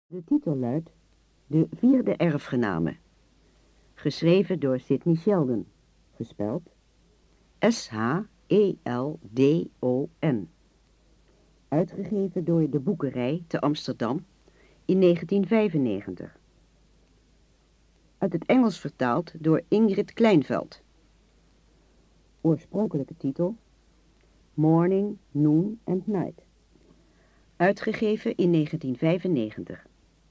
De titel luidt De Vierde Erfgename, geschreven door Sidney Sheldon, gespeld Sheldon, uitgegeven door De Boekerij te Amsterdam in 1995. Uit het Engels vertaald door Ingrid Kleinveld. Oorspronkelijke titel Morning, Noon and Night, uitgegeven in 1995.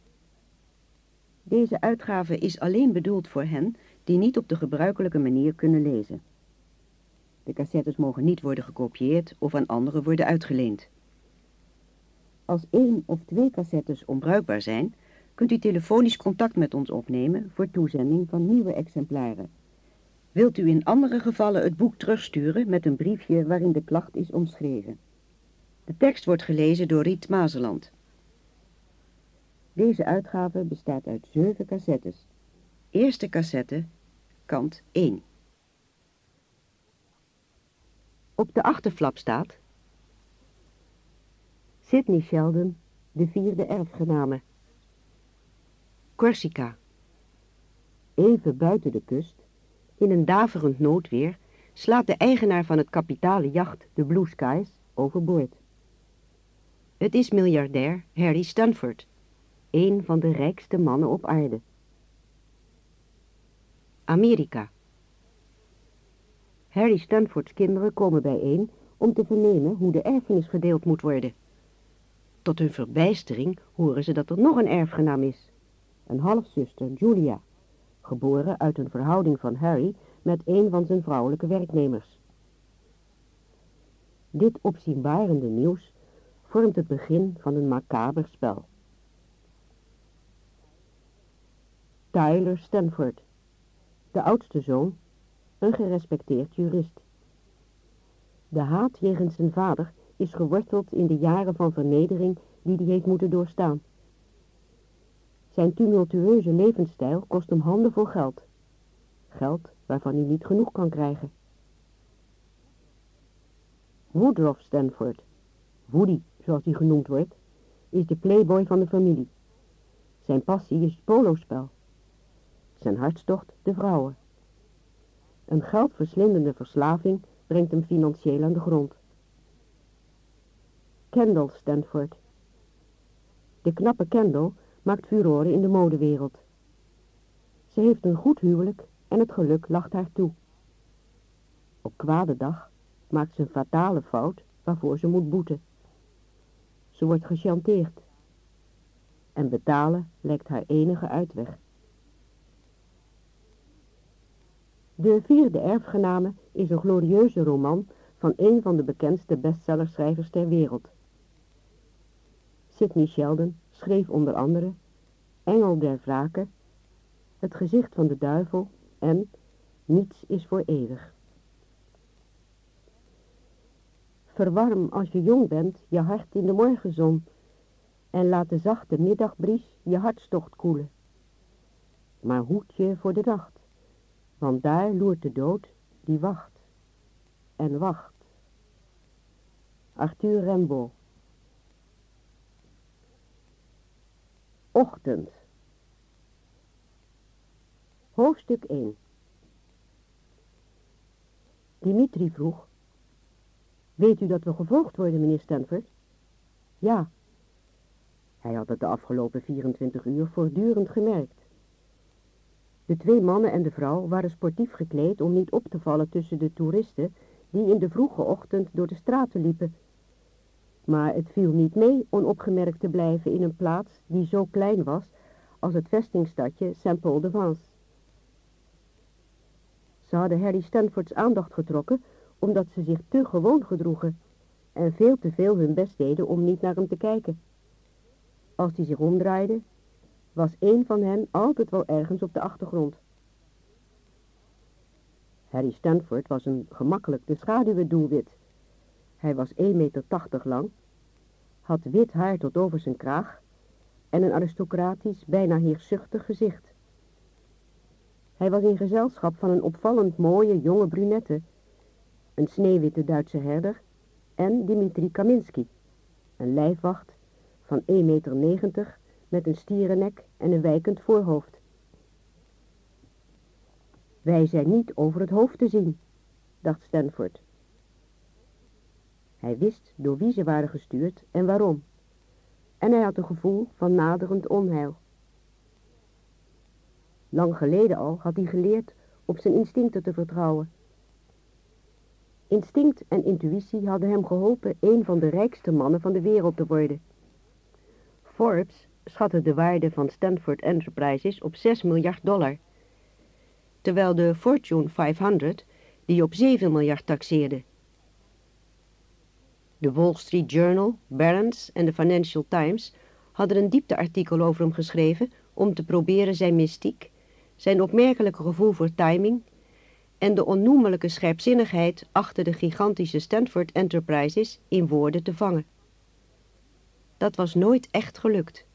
Deze uitgave is alleen bedoeld voor hen die niet op de gebruikelijke manier kunnen lezen. De cassettes mogen niet worden gekopieerd of aan anderen worden uitgeleend. Als 1 of 2 cassettes onbruikbaar zijn, kunt u telefonisch contact met ons opnemen voor toezending van nieuwe exemplaren. Wilt u in andere gevallen het boek terugsturen met een briefje waarin de klacht is omschreven. De tekst wordt gelezen door Riet Mazeland. Deze uitgave bestaat uit 7 cassettes. Eerste cassette, kant 1. Op de achterflap staat Sidney Sheldon, de vierde erfgename. Corsica. Even buiten de kust, in een daverend noodweer, slaat de eigenaar van het kapitale jacht, de Blue Skies, overboord. Het is miljardair Harry Stanford, een van de rijkste mannen op aarde. Amerika. Harry Stanfords kinderen komen bijeen om te vernemen hoe de erfenis verdeeld moet worden. Tot hun verbijstering horen ze dat er nog een erfgenaam is. Een halfzuster, Julia, geboren uit een verhouding van Harry met een van zijn vrouwelijke werknemers. Dit opzienbarende nieuws vormt het begin van een macaber spel. Tyler Stanford, de oudste zoon, een gerespecteerd jurist. De haat jegens zijn vader is geworteld in de jaren van vernedering die hij heeft moeten doorstaan. Zijn tumultueuze levensstijl kost hem handenvol geld. Geld waarvan hij niet genoeg kan krijgen. Woodrow Stanford, Woody zoals hij genoemd wordt, is de playboy van de familie. Zijn passie is het polospel. Zijn hartstocht de vrouwen. Een geldverslindende verslaving brengt hem financieel aan de grond. Kendall Stanford. De knappe Kendall maakt furoren in de modewereld. Ze heeft een goed huwelijk en het geluk lacht haar toe. Op kwade dag maakt ze een fatale fout waarvoor ze moet boeten. Ze wordt gechanteerd. En betalen lijkt haar enige uitweg. De vierde erfgename is een glorieuze roman van een van de bekendste bestsellerschrijvers ter wereld. Sidney Sheldon schreef onder andere Engel der Wrake, Het gezicht van de duivel en Niets is voor eeuwig. Verwarm als je jong bent je hart in de morgenzon en laat de zachte middagbries je hartstocht koelen. Maar hoed je voor de nacht, want daar loert de dood die wacht en wacht. Arthur Rimbaud. Ochtend. Hoofdstuk 1. Dimitri vroeg: Weet u dat we gevolgd worden, meneer Stanford? Ja. Hij had het de afgelopen 24 uur voortdurend gemerkt. De 2 mannen en de vrouw waren sportief gekleed om niet op te vallen tussen de toeristen die in de vroege ochtend door de straten liepen. Maar het viel niet mee onopgemerkt te blijven in een plaats die zo klein was als het vestingstadje Saint-Paul-de-Vence. Ze hadden Harry Stanfords aandacht getrokken omdat ze zich te gewoon gedroegen en veel te veel hun best deden om niet naar hem te kijken. Als hij zich omdraaide, was een van hen altijd wel ergens op de achtergrond. Harry Stanford was een gemakkelijk te schaduwen doelwit. Hij was 1,80 meter lang, had wit haar tot over zijn kraag en een aristocratisch, bijna heerschzuchtig gezicht. Hij was in gezelschap van een opvallend mooie jonge brunette, een sneeuwwitte Duitse herder en Dimitri Kaminski, een lijfwacht van 1,90 meter met een stierennek en een wijkend voorhoofd. Wij zijn niet over het hoofd te zien, dacht Stanford. Hij wist door wie ze waren gestuurd en waarom. En hij had een gevoel van naderend onheil. Lang geleden al had hij geleerd op zijn instincten te vertrouwen. Instinct en intuïtie hadden hem geholpen een van de rijkste mannen van de wereld te worden. Forbes schatte de waarde van Stanford Enterprises op $6 miljard, terwijl de Fortune 500 die op 7 miljard taxeerde. De Wall Street Journal, Barron's en de Financial Times hadden een diepteartikel over hem geschreven om te proberen zijn mystiek, zijn opmerkelijke gevoel voor timing en de onnoemelijke scherpzinnigheid achter de gigantische Stanford Enterprises in woorden te vangen. Dat was nooit echt gelukt.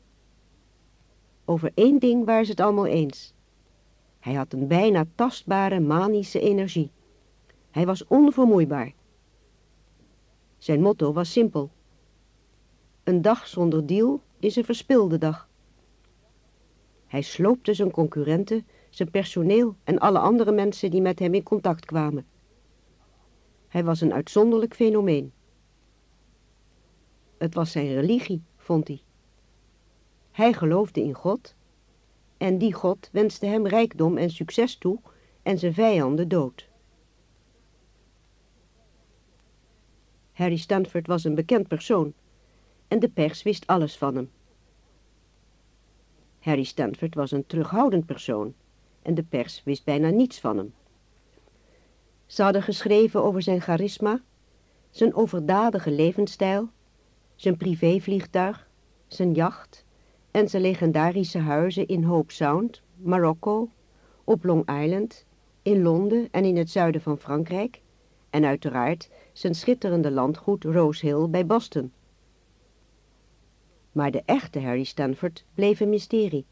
Over één ding waren ze het allemaal eens. Hij had een bijna tastbare manische energie. Hij was onvermoeibaar. Zijn motto was simpel. Een dag zonder deal is een verspilde dag. Hij sloopte zijn concurrenten, zijn personeel en alle andere mensen die met hem in contact kwamen. Hij was een uitzonderlijk fenomeen. Het was zijn religie, vond hij. Hij geloofde in God en die God wenste hem rijkdom en succes toe en zijn vijanden dood. Harry Stanford was een bekend persoon en de pers wist alles van hem. Harry Stanford was een terughoudend persoon en de pers wist bijna niets van hem. Ze hadden geschreven over zijn charisma, zijn overdadige levensstijl, zijn privévliegtuig, zijn jacht en zijn legendarische huizen in Hope Sound, Marokko, op Long Island, in Londen en in het zuiden van Frankrijk en uiteraard zijn schitterende landgoed Rose Hill bij Boston. Maar de echte Harry Stanford bleef een mysterie.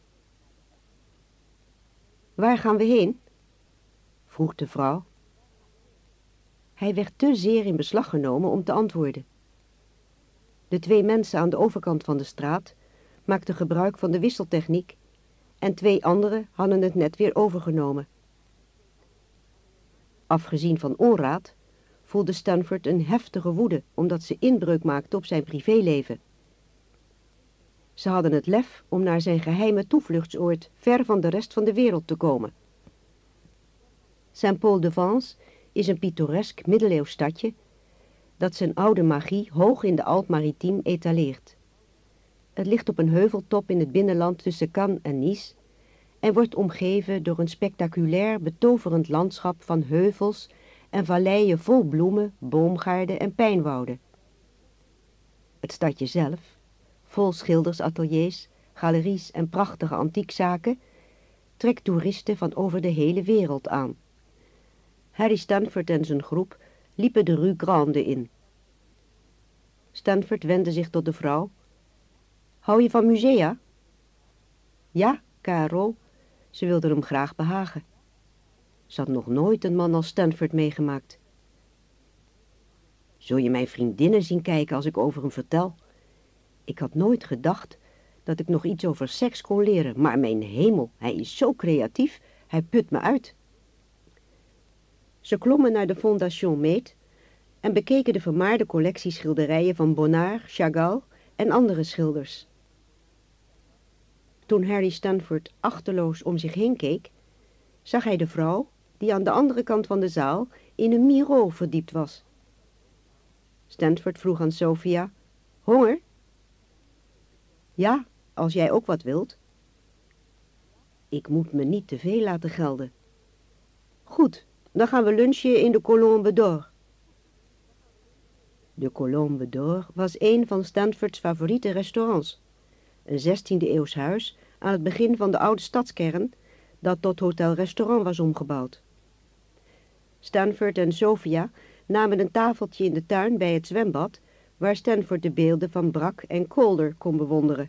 Waar gaan we heen? Vroeg de vrouw. Hij werd te zeer in beslag genomen om te antwoorden. De twee mensen aan de overkant van de straat maakten gebruik van de wisseltechniek en twee anderen hadden het net weer overgenomen. Afgezien van onraad voelde Stanford een heftige woede omdat ze inbreuk maakte op zijn privéleven. Ze hadden het lef om naar zijn geheime toevluchtsoord ver van de rest van de wereld te komen. Saint-Paul-de-Vence is een pittoresk middeleeuws stadje dat zijn oude magie hoog in de Alpes-Maritimes etaleert. Het ligt op een heuveltop in het binnenland tussen Cannes en Nice en wordt omgeven door een spectaculair betoverend landschap van heuvels en valleien vol bloemen, boomgaarden en pijnwouden. Het stadje zelf, vol schildersateliers, galeries en prachtige antiekzaken, trekt toeristen van over de hele wereld aan. Harry Stanford en zijn groep liepen de Rue Grande in. Stanford wendde zich tot de vrouw. Hou je van musea? Ja, Caro. Ze wilde hem graag behagen. Ze had nog nooit een man als Stanford meegemaakt. Zul je mijn vriendinnen zien kijken als ik over hem vertel? Ik had nooit gedacht dat ik nog iets over seks kon leren, maar mijn hemel, hij is zo creatief, hij put me uit. Ze klommen naar de Fondation Meet en bekeken de vermaarde collectie schilderijen van Bonnard, Chagall en andere schilders. Toen Harry Stanford achteloos om zich heen keek, zag hij de vrouw die aan de andere kant van de zaal in een Miro verdiept was. Stanford vroeg aan Sophia, honger? Ja, als jij ook wat wilt. Ik moet me niet te veel laten gelden. Goed, dan gaan we lunchen in de Colombe d'Or. De Colombe d'Or was een van Stanfords favoriete restaurants. Een 16e-eeuws huis aan het begin van de oude stadskern dat tot hotel-restaurant was omgebouwd. Stanford en Sophia namen een tafeltje in de tuin bij het zwembad waar Stanford de beelden van Braque en Calder kon bewonderen.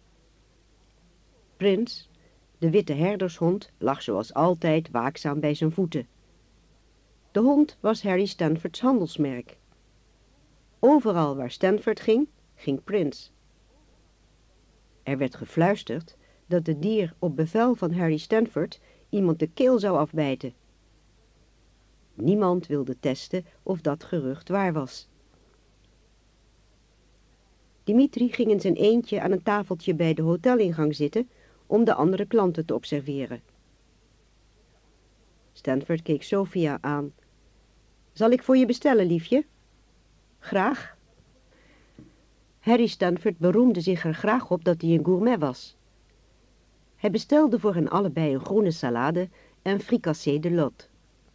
Prince, de witte herdershond, lag zoals altijd waakzaam bij zijn voeten. De hond was Harry Stanfords handelsmerk. Overal waar Stanford ging, ging Prince. Er werd gefluisterd dat het dier op bevel van Harry Stanford iemand de keel zou afbijten. Niemand wilde testen of dat gerucht waar was. Dimitri ging in zijn eentje aan een tafeltje bij de hotelingang zitten om de andere klanten te observeren. Stanford keek Sophia aan. Zal ik voor je bestellen, liefje? Graag. Harry Stanford beroemde zich er graag op dat hij een gourmet was. Hij bestelde voor hen allebei een groene salade en fricassé de lot.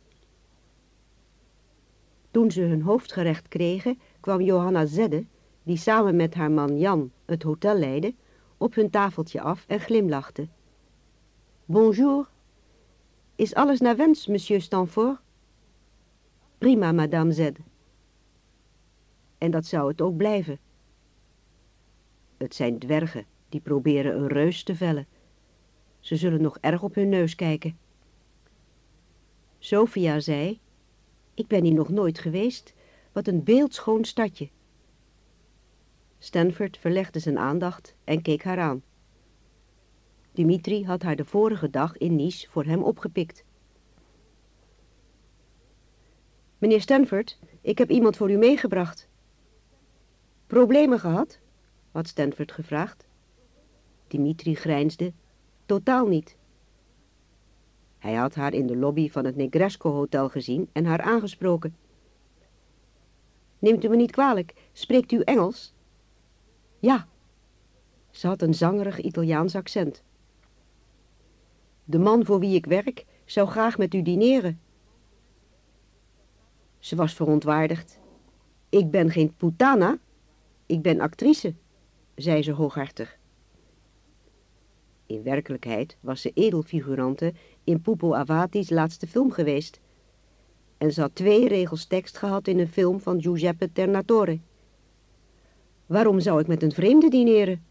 Toen ze hun hoofdgerecht kregen, kwam Johanna Zedde, die samen met haar man Jan het hotel leidde, op hun tafeltje af en glimlachte. Bonjour. Is alles naar wens, monsieur Stanford? Prima, madame Zedde. En dat zou het ook blijven. Het zijn dwergen die proberen een reus te vellen. Ze zullen nog erg op hun neus kijken. Sophia zei, ik ben hier nog nooit geweest, wat een beeldschoon stadje. Stanford verlegde zijn aandacht en keek haar aan. Dimitri had haar de vorige dag in Nice voor hem opgepikt. Meneer Stanford, ik heb iemand voor u meegebracht. Problemen gehad? Had Stanford gevraagd. Dimitri grijnsde. Totaal niet. Hij had haar in de lobby van het Negresco Hotel gezien en haar aangesproken. Neemt u me niet kwalijk, spreekt u Engels? Ja. Ze had een zangerig Italiaans accent. De man voor wie ik werk zou graag met u dineren. Ze was verontwaardigd. Ik ben geen putana, ik ben actrice, zei ze hooghartig. In werkelijkheid was ze edelfigurante in Pupo Avati's laatste film geweest. En ze had 2 regels tekst gehad in een film van Giuseppe Tornatore. Waarom zou ik met een vreemde dineren?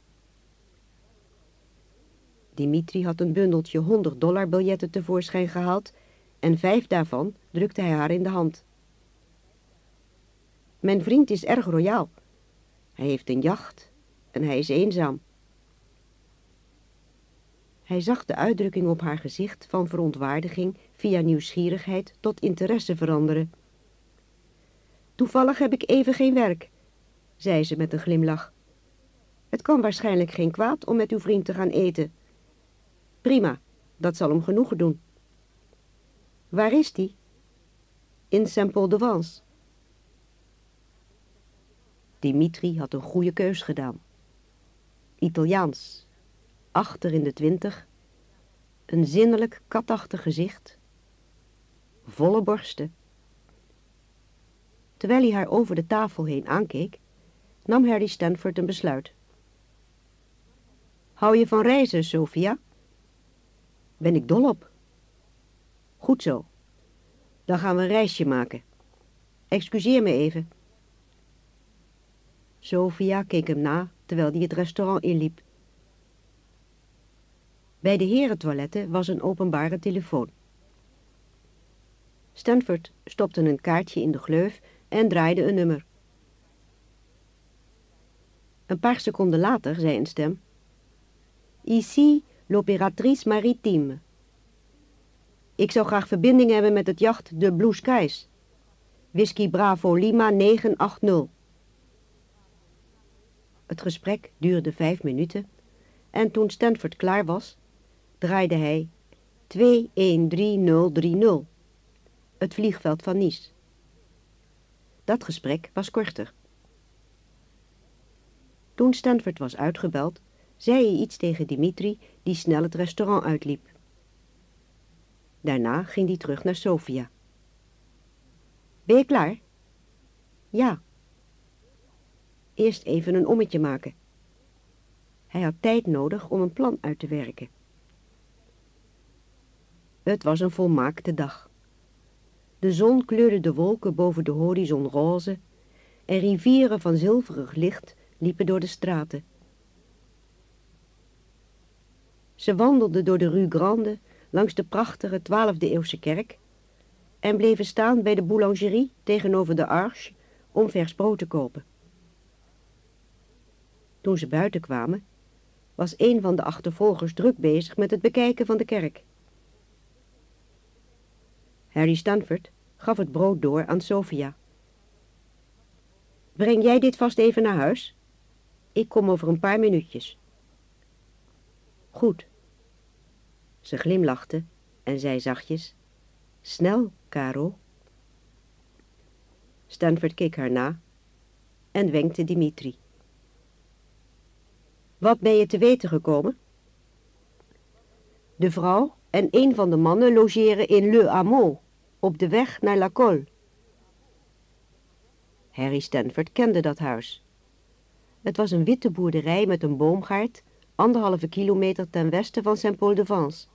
Dimitri had een bundeltje $100 tevoorschijn gehaald en 5 daarvan drukte hij haar in de hand. Mijn vriend is erg royaal. Hij heeft een jacht en hij is eenzaam. Hij zag de uitdrukking op haar gezicht van verontwaardiging via nieuwsgierigheid tot interesse veranderen. Toevallig heb ik even geen werk, zei ze met een glimlach. Het kan waarschijnlijk geen kwaad om met uw vriend te gaan eten. Prima, dat zal hem genoegen doen. Waar is die? In Saint-Paul-de-Vence. Dimitri had een goede keus gedaan. Italiaans, achter in de 20, een zinnelijk katachtig gezicht, volle borsten. Terwijl hij haar over de tafel heen aankeek, nam Harry Stanford een besluit. Hou je van reizen, Sophia? Ben ik dol op. Goed zo. Dan gaan we een reisje maken. Excuseer me even. Sophia keek hem na terwijl hij het restaurant inliep. Bij de herentoiletten was een openbare telefoon. Stanford stopte een kaartje in de gleuf en draaide een nummer. Een paar seconden later zei een stem: Ici l'opératrice maritime. Ik zou graag verbinding hebben met het jacht de Blue Skies. Whisky Bravo Lima 980. Het gesprek duurde 5 minuten en toen Stanford klaar was, draaide hij 213030, het vliegveld van Nice. Dat gesprek was korter. Toen Stanford was uitgebeld, zei hij iets tegen Dimitri, die snel het restaurant uitliep. Daarna ging hij terug naar Sophia. Ben je klaar? Ja. Eerst even een ommetje maken. Hij had tijd nodig om een plan uit te werken. Het was een volmaakte dag. De zon kleurde de wolken boven de horizon roze en rivieren van zilverig licht liepen door de straten. Ze wandelden door de Rue Grande langs de prachtige 12e-eeuwse kerk en bleven staan bij de boulangerie tegenover de Arche om vers brood te kopen. Toen ze buiten kwamen, was een van de achtervolgers druk bezig met het bekijken van de kerk. Harry Stanford gaf het brood door aan Sophia. Breng jij dit vast even naar huis? Ik kom over een paar minuutjes. Goed. Ze glimlachte en zei zachtjes, snel, Caro. Stanford keek haar na en wenkte Dimitri. Wat ben je te weten gekomen? De vrouw en een van de mannen logeren in Le Hameau, op de weg naar La Colle. Harry Stanford kende dat huis. Het was een witte boerderij met een boomgaard, 1,5 kilometer ten westen van Saint-Paul-de-Vence.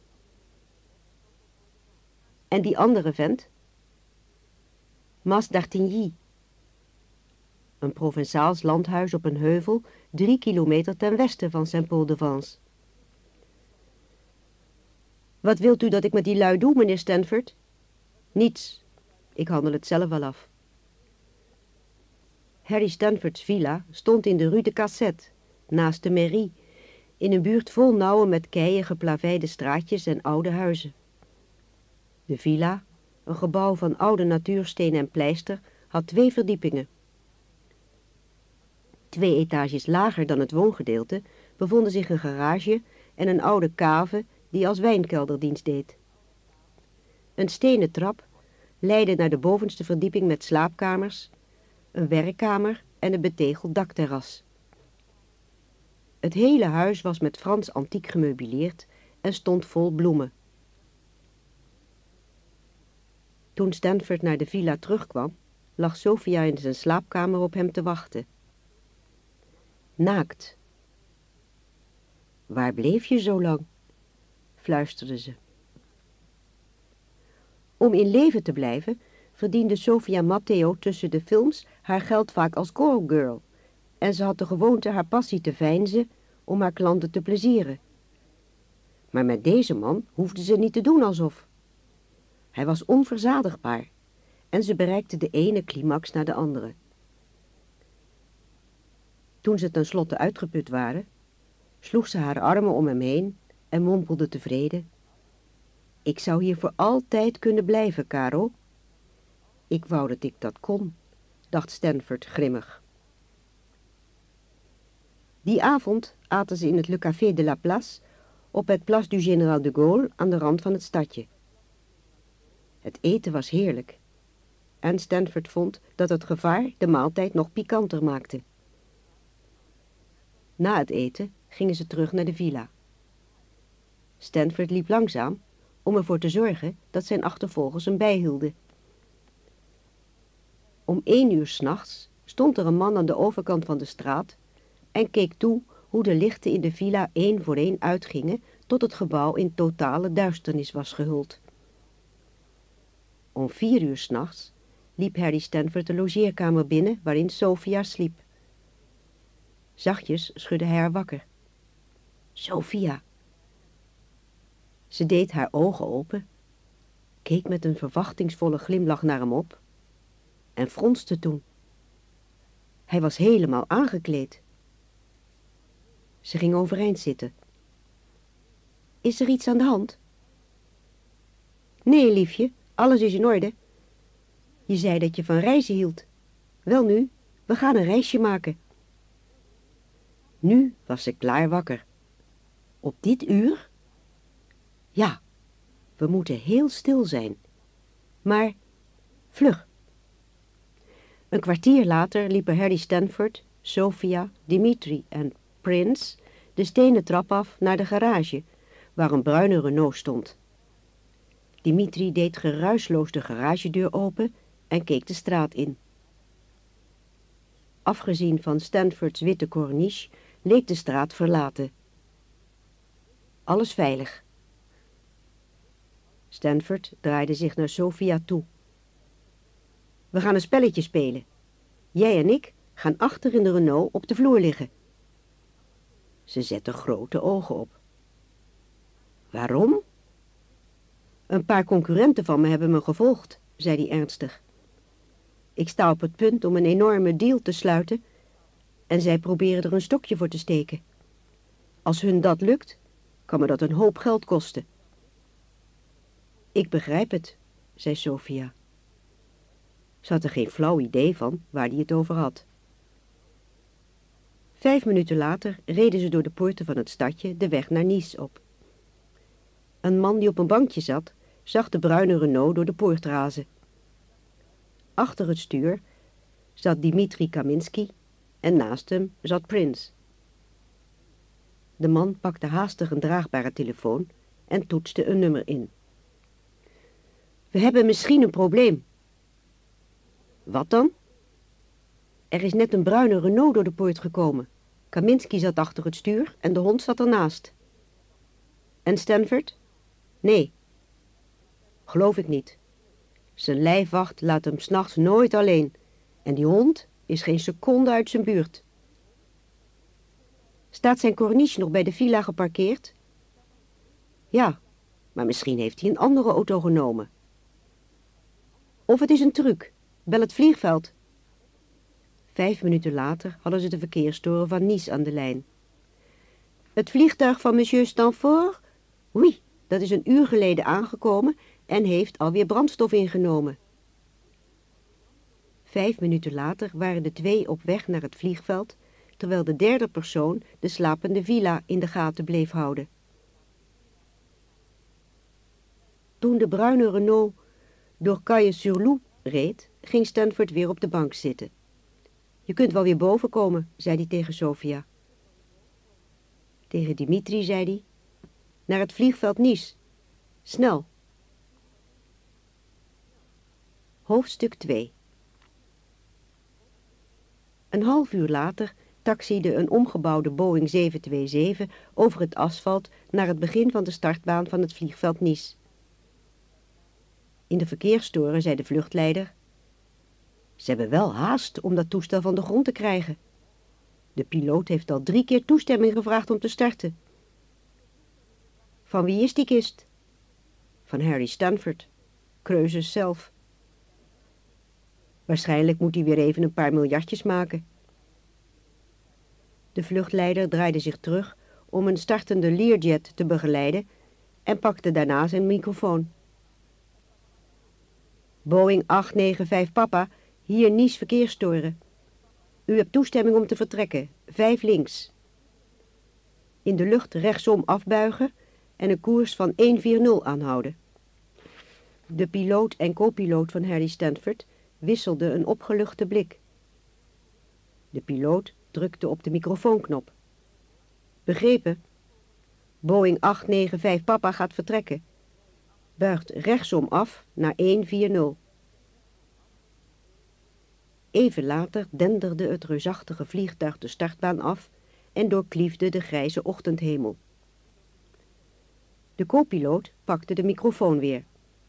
En die andere vent? Mas d'Artigny. Een Provençaals landhuis op een heuvel, 3 kilometer ten westen van Saint-Paul-de-Vence. Wat wilt u dat ik met die lui doe, meneer Stanford? Niets. Ik handel het zelf wel af. Harry Stanford's villa stond in de Rue de Cassette, naast de mairie, in een buurt vol nauwe met keien geplaveide straatjes en oude huizen. De villa, een gebouw van oude natuursteen en pleister, had 2 verdiepingen. 2 etages lager dan het woongedeelte bevonden zich een garage en een oude cave die als wijnkelderdienst deed. Een stenen trap leidde naar de bovenste verdieping met slaapkamers, een werkkamer en een betegeld dakterras. Het hele huis was met Frans antiek gemeubileerd en stond vol bloemen. Toen Stanford naar de villa terugkwam, lag Sophia in zijn slaapkamer op hem te wachten. Naakt. Waar bleef je zo lang? Fluisterde ze. Om in leven te blijven, verdiende Sophia Matteo tussen de films haar geld vaak als callgirl en ze had de gewoonte haar passie te veinzen om haar klanten te plezieren. Maar met deze man hoefde ze niet te doen alsof. Hij was onverzadigbaar en ze bereikte de ene climax na de andere. Toen ze tenslotte uitgeput waren, sloeg ze haar armen om hem heen en mompelde tevreden: Ik zou hier voor altijd kunnen blijven, Caro. Ik wou dat ik dat kon, dacht Stanford grimmig. Die avond aten ze in het Le Café de la Place op het Place du Général de Gaulle aan de rand van het stadje. Het eten was heerlijk en Stanford vond dat het gevaar de maaltijd nog pikanter maakte. Na het eten gingen ze terug naar de villa. Stanford liep langzaam om ervoor te zorgen dat zijn achtervolgers hem bijhielden. Om 1 uur 's nachts stond er een man aan de overkant van de straat en keek toe hoe de lichten in de villa 1 voor 1 uitgingen tot het gebouw in totale duisternis was gehuld. Om 4 uur 's nachts liep Harry Stanford de logeerkamer binnen waarin Sophia sliep. Zachtjes schudde hij haar wakker. Sophia. Ze deed haar ogen open, keek met een verwachtingsvolle glimlach naar hem op en fronste toen. Hij was helemaal aangekleed. Ze ging overeind zitten. Is er iets aan de hand? Nee, liefje, alles is in orde. Je zei dat je van reizen hield. Welnu, we gaan een reisje maken. Nu was ze klaar wakker. Op dit uur? Ja, we moeten heel stil zijn. Maar, vlug. Een kwartier later liepen Harry Stanford, Sophia, Dimitri en Prince de stenen trap af naar de garage, waar een bruine Renault stond. Dimitri deed geruisloos de garagedeur open en keek de straat in. Afgezien van Stanfords witte corniche leek de straat verlaten. Alles veilig. Stanford draaide zich naar Sophia toe. We gaan een spelletje spelen. Jij en ik gaan achter in de Renault op de vloer liggen. Ze zette grote ogen op. Waarom? Een paar concurrenten van me hebben me gevolgd, zei hij ernstig. Ik sta op het punt om een enorme deal te sluiten en zij proberen er een stokje voor te steken. Als hun dat lukt, kan me dat een hoop geld kosten. Ik begrijp het, zei Sophia. Ze had er geen flauw idee van waar hij het over had. 5 minuten later reden ze door de poorten van het stadje de weg naar Nice op. Een man die op een bankje zat, zag de bruine Renault door de poort razen. Achter het stuur zat Dimitri Kaminski en naast hem zat Prince. De man pakte haastig een draagbare telefoon en toetste een nummer in. We hebben misschien een probleem. Wat dan? Er is net een bruine Renault door de poort gekomen. Kaminski zat achter het stuur en de hond zat ernaast. En Stanford? Nee. Geloof ik niet. Zijn lijfwacht laat hem 's nachts nooit alleen. En die hond is geen seconde uit zijn buurt. Staat zijn corniche nog bij de villa geparkeerd? Ja, maar misschien heeft hij een andere auto genomen. Of het is een truc. Bel het vliegveld. 5 minuten later hadden ze de verkeerstoren van Nice aan de lijn. Het vliegtuig van monsieur Stanford? Oui, dat is een uur geleden aangekomen en heeft alweer brandstof ingenomen. 5 minuten later waren de twee op weg naar het vliegveld, terwijl de derde persoon de slapende villa in de gaten bleef houden. Toen de bruine Renault door Caille-sur-Loup reed, ging Stanford weer op de bank zitten. Je kunt wel weer boven komen, zei hij tegen Sophia. Tegen Dimitri zei hij, naar het vliegveld Nice. Snel. Hoofdstuk 2. Een half uur later taxiede een omgebouwde Boeing 727 over het asfalt naar het begin van de startbaan van het vliegveld Nice. In de verkeerstoren zei de vluchtleider, ze hebben wel haast om dat toestel van de grond te krijgen. De piloot heeft al 3 keer toestemming gevraagd om te starten. Van wie is die kist? Van Harry Stanford, Creuses zelf. Waarschijnlijk moet hij weer even een paar miljardjes maken. De vluchtleider draaide zich terug om een startende Learjet te begeleiden en pakte daarna zijn microfoon. Boeing 895 Papa, hier Nice verkeerstoren. U hebt toestemming om te vertrekken, 5 links. In de lucht rechtsom afbuigen en een koers van 140 aanhouden. De piloot en co-piloot van Harry Stanford wisselden een opgeluchte blik. De piloot drukte op de microfoonknop. Begrepen? Boeing 895 Papa gaat vertrekken. Buigt rechtsom af naar 140. Even later denderde het reusachtige vliegtuig de startbaan af en doorkliefde de grijze ochtendhemel. De co-piloot pakte de microfoon weer.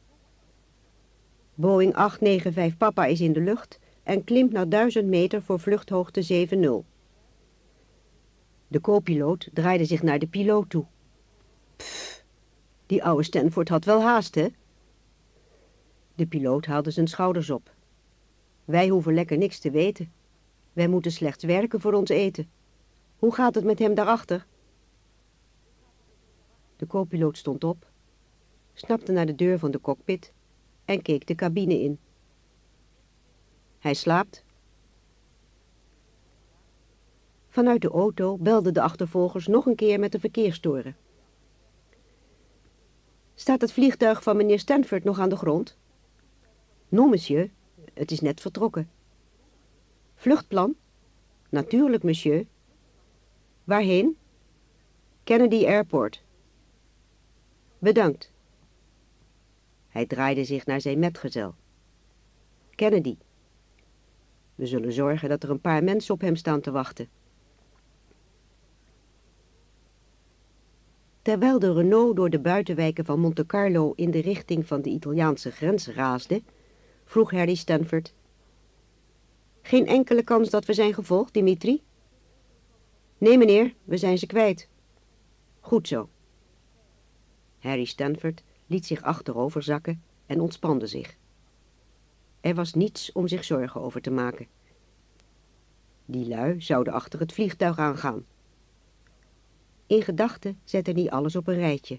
Boeing 895 Papa is in de lucht en klimt naar 1000 meter voor vluchthoogte 70. De co-piloot draaide zich naar de piloot toe. Pff, die oude Stanford had wel haast, hè? De piloot haalde zijn schouders op. Wij hoeven lekker niks te weten. Wij moeten slechts werken voor ons eten. Hoe gaat het met hem daarachter? De co-piloot stond op, snapte naar de deur van de cockpit en keek de cabine in. Hij slaapt. Vanuit de auto belden de achtervolgers nog een keer met de verkeerstoren. Staat het vliegtuig van meneer Stanford nog aan de grond? Non, monsieur. Het is net vertrokken. Vluchtplan? Natuurlijk, monsieur. Waarheen? Kennedy Airport. Bedankt. Hij draaide zich naar zijn metgezel. Kennedy. We zullen zorgen dat er een paar mensen op hem staan te wachten. Terwijl de Renault door de buitenwijken van Monte Carlo in de richting van de Italiaanse grens raasde, vroeg Harry Stanford. Geen enkele kans dat we zijn gevolgd, Dimitri? Nee, meneer, we zijn ze kwijt. Goed zo. Harry Stanford liet zich achterover zakken en ontspande zich. Er was niets om zich zorgen over te maken. Die lui zouden achter het vliegtuig aangaan. In gedachten zette hij alles op een rijtje.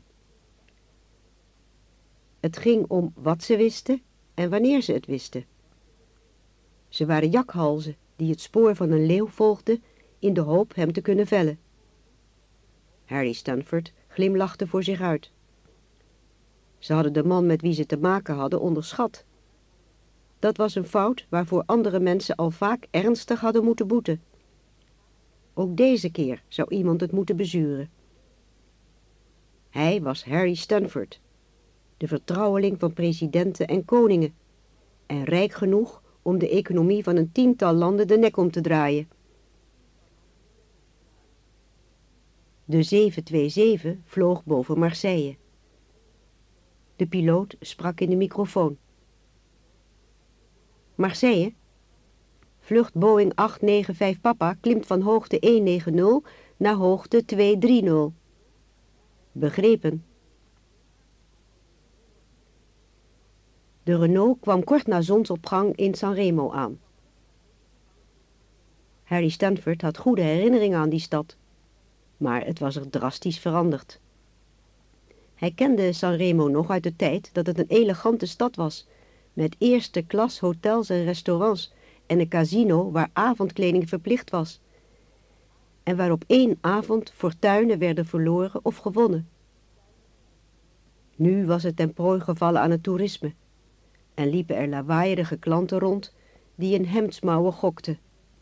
Het ging om wat ze wisten en wanneer ze het wisten. Ze waren jakhalzen die het spoor van een leeuw volgden in de hoop hem te kunnen vellen. Harry Stanford glimlachte voor zich uit. Ze hadden de man met wie ze te maken hadden onderschat. Dat was een fout waarvoor andere mensen al vaak ernstig hadden moeten boeten. Ook deze keer zou iemand het moeten bezuren. Hij was Harry Stanford, de vertrouweling van presidenten en koningen, en rijk genoeg om de economie van een 10-tal landen de nek om te draaien. De 727 vloog boven Marseille. De piloot sprak in de microfoon. Marseille? Vlucht Boeing 895 Papa klimt van hoogte 190 naar hoogte 230. Begrepen. De Renault kwam kort na zonsopgang in Sanremo aan. Harry Stanford had goede herinneringen aan die stad, maar het was er drastisch veranderd. Hij kende Sanremo nog uit de tijd dat het een elegante stad was, met eerste klas hotels en restaurants en een casino waar avondkleding verplicht was, en waar op 1 avond fortuinen werden verloren of gewonnen. Nu was het ten prooi gevallen aan het toerisme en liepen er lawaaierige klanten rond die in hemdsmouwen gokten.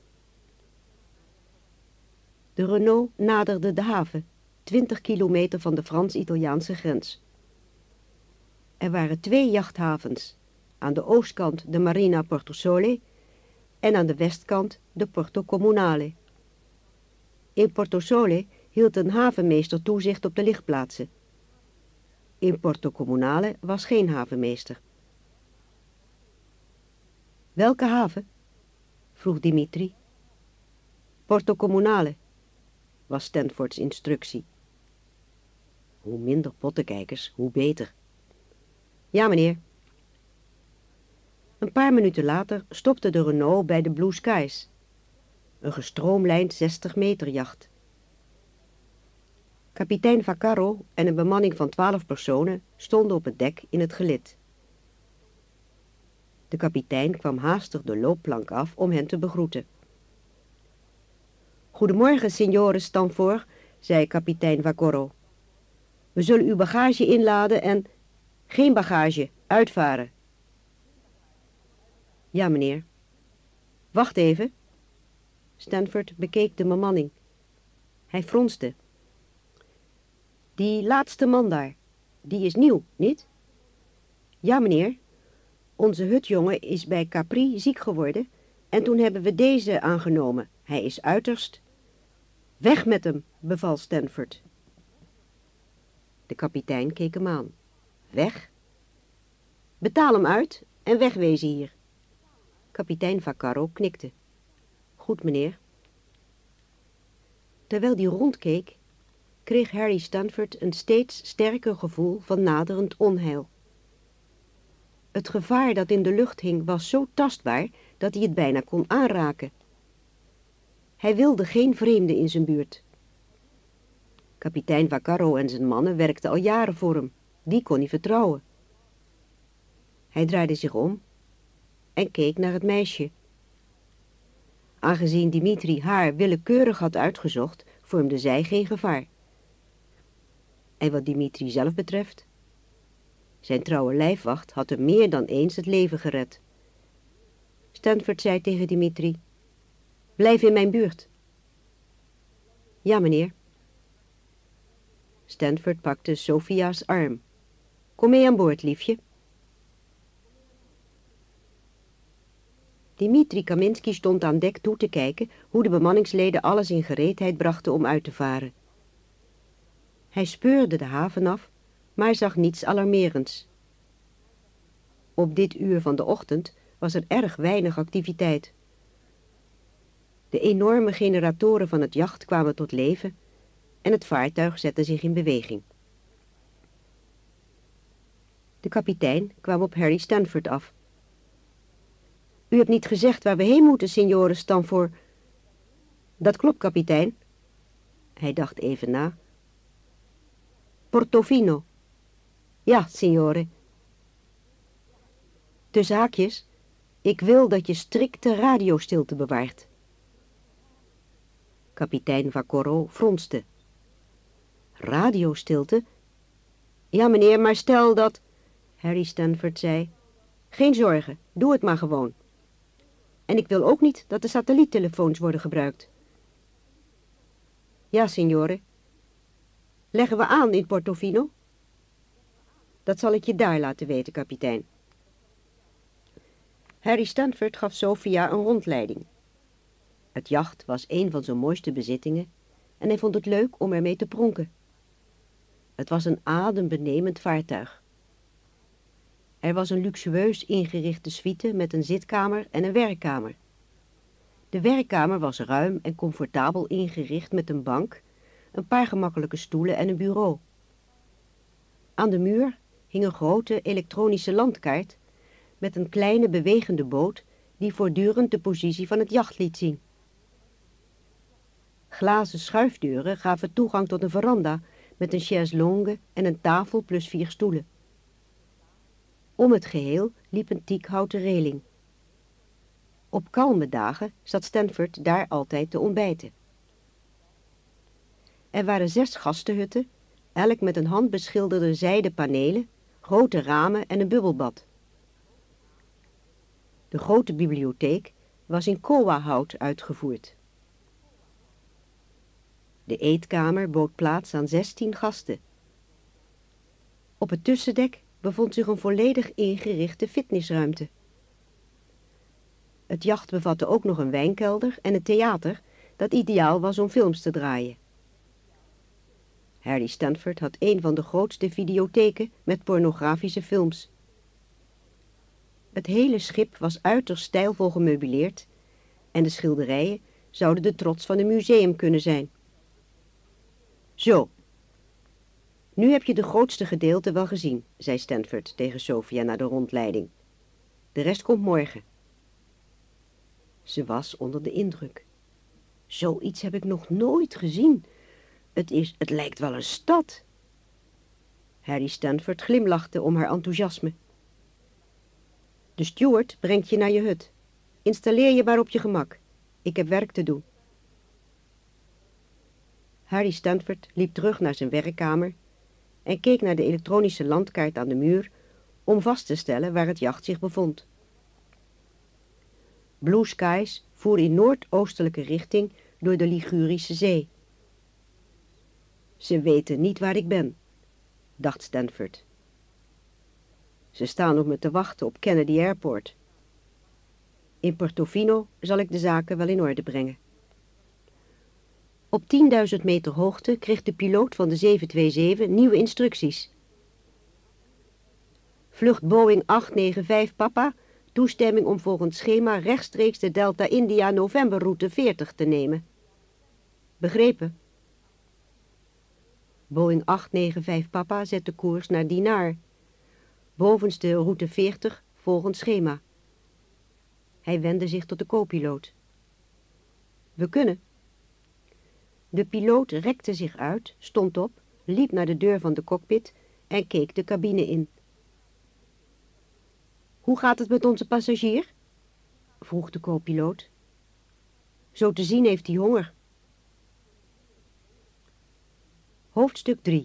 De Renault naderde de haven, 20 kilometer van de Frans-Italiaanse grens. Er waren 2 jachthavens, aan de oostkant de Marina Porto Sole en aan de westkant de Porto Comunale. In Porto Sole hield een havenmeester toezicht op de ligplaatsen. In Porto Comunale was geen havenmeester. Welke haven? Vroeg Dimitri. Porto Comunale, was Stanfords instructie. Hoe minder pottenkijkers, hoe beter. Ja, meneer. Een paar minuten later stopte de Renault bij de Blue Skies, een gestroomlijnd 60-meter jacht. Kapitein Vaccaro en een bemanning van 12 personen stonden op het dek in het gelid. De kapitein kwam haastig de loopplank af om hen te begroeten. Goedemorgen, signore Stanford, zei kapitein Vaccaro. We zullen uw bagage inladen en... Geen bagage, uitvaren. Ja, meneer. Wacht even. Stanford bekeek de bemanning. Hij fronste. Die laatste man daar, die is nieuw, niet? Ja, meneer. Onze hutjongen is bij Capri ziek geworden en toen hebben we deze aangenomen. Hij is uiterst... Weg met hem, beval Stanford. De kapitein keek hem aan. Weg? Betaal hem uit en wegwezen hier. Kapitein Vaccaro knikte. Goed, meneer. Terwijl hij rondkeek, kreeg Harry Stanford een steeds sterker gevoel van naderend onheil. Het gevaar dat in de lucht hing was zo tastbaar dat hij het bijna kon aanraken. Hij wilde geen vreemde in zijn buurt. Kapitein Vaccaro en zijn mannen werkten al jaren voor hem. Die kon hij vertrouwen. Hij draaide zich om en keek naar het meisje. Aangezien Dimitri haar willekeurig had uitgezocht, vormde zij geen gevaar. En wat Dimitri zelf betreft, zijn trouwe lijfwacht had hem meer dan eens het leven gered. Stanford zei tegen Dimitri, blijf in mijn buurt. Ja, meneer. Stanford pakte Sophia's arm. Kom mee aan boord, liefje. Dimitri Kaminski stond aan dek toe te kijken hoe de bemanningsleden alles in gereedheid brachten om uit te varen. Hij speurde de haven af, maar zag niets alarmerends. Op dit uur van de ochtend was er erg weinig activiteit. De enorme generatoren van het jacht kwamen tot leven en het vaartuig zette zich in beweging. De kapitein kwam op Harry Stanford af. U hebt niet gezegd waar we heen moeten, signore Stanford. Dat klopt, kapitein. Hij dacht even na, Portofino. Ja, signore. Tussen haakjes, ik wil dat je strikte radiostilte bewaart. Kapitein Vaccaro fronste. Radiostilte? Ja, meneer, maar stel dat... Harry Stanford zei, geen zorgen, doe het maar gewoon. En ik wil ook niet dat de satelliettelefoons worden gebruikt. Ja, signore. Leggen we aan in Portofino? Dat zal ik je daar laten weten, kapitein. Harry Stanford gaf Sophia een rondleiding. Het jacht was een van zijn mooiste bezittingen en hij vond het leuk om ermee te pronken. Het was een adembenemend vaartuig. Er was een luxueus ingerichte suite met een zitkamer en een werkkamer. De werkkamer was ruim en comfortabel ingericht met een bank, een paar gemakkelijke stoelen en een bureau. Aan de muur hing een grote elektronische landkaart met een kleine bewegende boot die voortdurend de positie van het jacht liet zien. Glazen schuifdeuren gaven toegang tot een veranda met een chaise longue en een tafel plus 4 stoelen. Om het geheel liep een teakhouten reling. Op kalme dagen zat Stanford daar altijd te ontbijten. Er waren 6 gastenhutten, elk met een handbeschilderde zijden panelen, grote ramen en een bubbelbad. De grote bibliotheek was in kowa-hout uitgevoerd. De eetkamer bood plaats aan 16 gasten. Op het tussendek bevond zich een volledig ingerichte fitnessruimte. Het jacht bevatte ook nog een wijnkelder en een theater dat ideaal was om films te draaien. Harry Stanford had een van de grootste videotheken met pornografische films. Het hele schip was uiterst stijlvol gemeubileerd en de schilderijen zouden de trots van een museum kunnen zijn. Zo, nu heb je de grootste gedeelte wel gezien, zei Stanford tegen Sophia na de rondleiding. De rest komt morgen. Ze was onder de indruk. Zoiets heb ik nog nooit gezien. Het lijkt wel een stad. Harry Stanford glimlachte om haar enthousiasme. De steward brengt je naar je hut. Installeer je maar op je gemak. Ik heb werk te doen. Harry Stanford liep terug naar zijn werkkamer en keek naar de elektronische landkaart aan de muur om vast te stellen waar het jacht zich bevond. Blue Skies voer in noordoostelijke richting door de Ligurische Zee. Ze weten niet waar ik ben, dacht Stanford. Ze staan op me te wachten op Kennedy Airport. In Portofino zal ik de zaken wel in orde brengen. Op 10.000 meter hoogte kreeg de piloot van de 727 nieuwe instructies. Vlucht Boeing 895 Papa, toestemming om volgens schema rechtstreeks de Delta India Novemberroute 40 te nemen. Begrepen? Boeing 895 Papa zette koers naar Dinar, bovenste route 40 volgens schema. Hij wendde zich tot de co-piloot. We kunnen. De piloot rekte zich uit, stond op, liep naar de deur van de cockpit en keek de cabine in. Hoe gaat het met onze passagier? Vroeg de co-piloot. Zo te zien heeft hij honger. Hoofdstuk 3.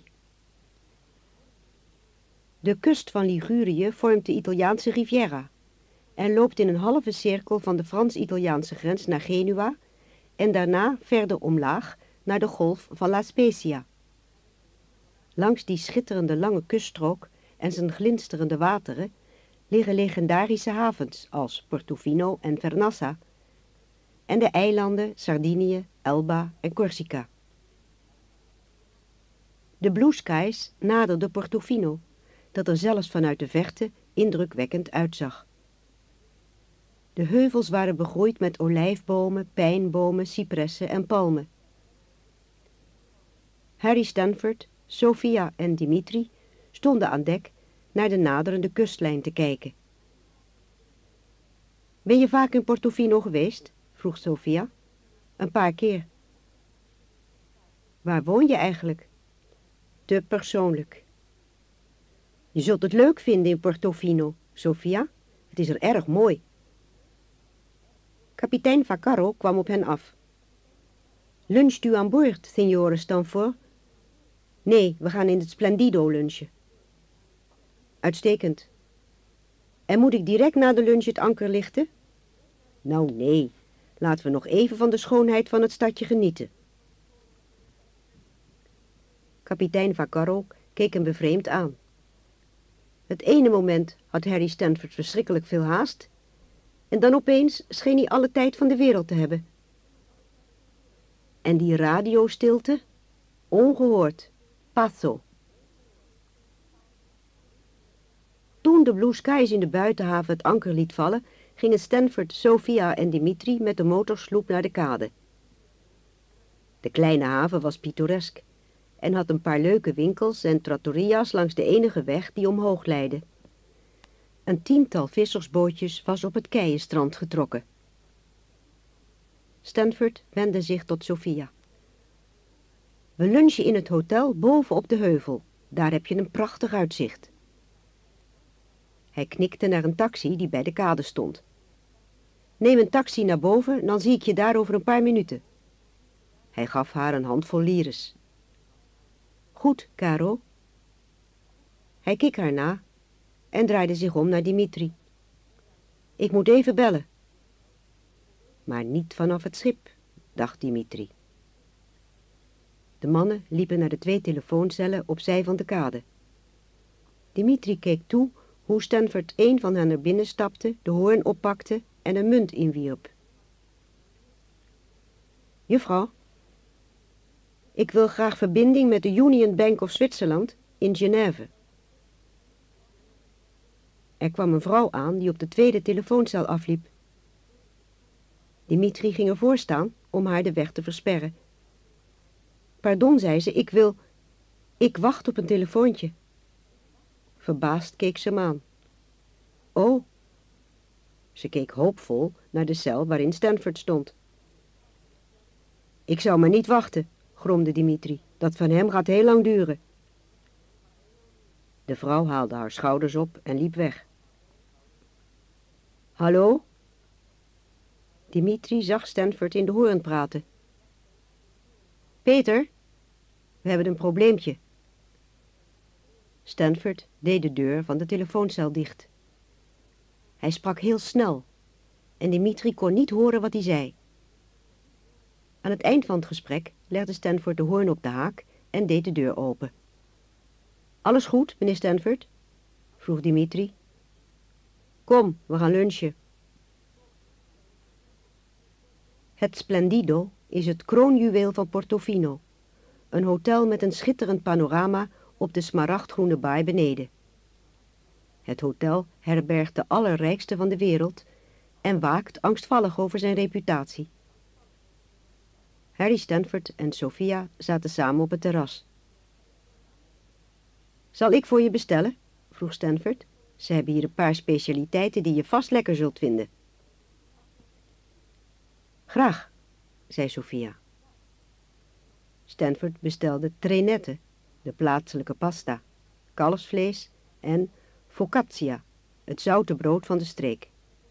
De kust van Ligurië vormt de Italiaanse Riviera en loopt in een halve cirkel van de Frans-Italiaanse grens naar Genua en daarna verder omlaag naar de golf van La Spezia. Langs die schitterende lange kuststrook en zijn glinsterende wateren liggen legendarische havens als Portofino en Vernazza en de eilanden Sardinië, Elba en Corsica. De Blue Skies naderden Portofino, dat er zelfs vanuit de verte indrukwekkend uitzag. De heuvels waren begroeid met olijfbomen, pijnbomen, cipressen en palmen. Harry Stanford, Sophia en Dimitri stonden aan dek naar de naderende kustlijn te kijken. Ben je vaak in Portofino geweest? Vroeg Sophia. Een paar keer. Waar woon je eigenlijk? te persoonlijk. Je zult het leuk vinden in Portofino, Sofia. Het is er erg mooi. Kapitein Vaccaro kwam op hen af. Luncht u aan boord, signore Stanford? Nee, we gaan in het Splendido lunchen. Uitstekend. En moet ik direct na de lunch het anker lichten? Nou nee, laten we nog even van de schoonheid van het stadje genieten. Kapitein Vaccaro keek hem bevreemd aan. Het ene moment had Harry Stanford verschrikkelijk veel haast en dan opeens scheen hij alle tijd van de wereld te hebben. En die radiostilte? Ongehoord. Pazzo. Toen de Blue Skies in de buitenhaven het anker liet vallen, gingen Stanford, Sofia en Dimitri met de motorsloep naar de kade. De kleine haven was pittoresk en had een paar leuke winkels en trattoria's langs de enige weg die omhoog leidde. Een tiental vissersbootjes was op het keienstrand getrokken. Stanford wendde zich tot Sofia. We lunchen in het hotel boven op de heuvel. Daar heb je een prachtig uitzicht. Hij knikte naar een taxi die bij de kade stond. Neem een taxi naar boven, dan zie ik je daar over een paar minuten. Hij gaf haar een handvol lires. Goed, Caro. Hij keek haar na en draaide zich om naar Dimitri. Ik moet even bellen. Maar niet vanaf het schip, dacht Dimitri. De mannen liepen naar de 2 telefooncellen opzij van de kade. Dimitri keek toe hoe Stanford een van hen er binnen stapte, de hoorn oppakte en een munt inwierp. Juffrouw, ik wil graag verbinding met de Union Bank of Zwitserland in Genève. Er kwam een vrouw aan die op de 2e telefooncel afliep. Dimitri ging ervoor staan om haar de weg te versperren. Pardon, zei ze, ik wacht op een telefoontje. Verbaasd keek ze hem aan. Oh. Ze keek hoopvol naar de cel waarin Stanford stond. Ik zou maar niet wachten, gromde Dimitri. Dat van hem gaat heel lang duren. De vrouw haalde haar schouders op en liep weg. Hallo? Dimitri zag Stanford in de hoorn praten. Peter, we hebben een probleempje. Stanford deed de deur van de telefooncel dicht. Hij sprak heel snel en Dimitri kon niet horen wat hij zei. Aan het eind van het gesprek legde Stanford de hoorn op de haak en deed de deur open. Alles goed, meneer Stanford? Vroeg Dimitri. Kom, we gaan lunchen. Het Splendido is het kroonjuweel van Portofino. Een hotel met een schitterend panorama op de smaragdgroene baai beneden. Het hotel herbergt de allerrijkste van de wereld en waakt angstvallig over zijn reputatie. Harry Stanford en Sofia zaten samen op het terras. Zal ik voor je bestellen? Vroeg Stanford. Ze hebben hier een paar specialiteiten die je vast lekker zult vinden. Graag, zei Sofia. Stanford bestelde trenette, de plaatselijke pasta, kalfsvlees en focaccia, het zoute brood van de streek.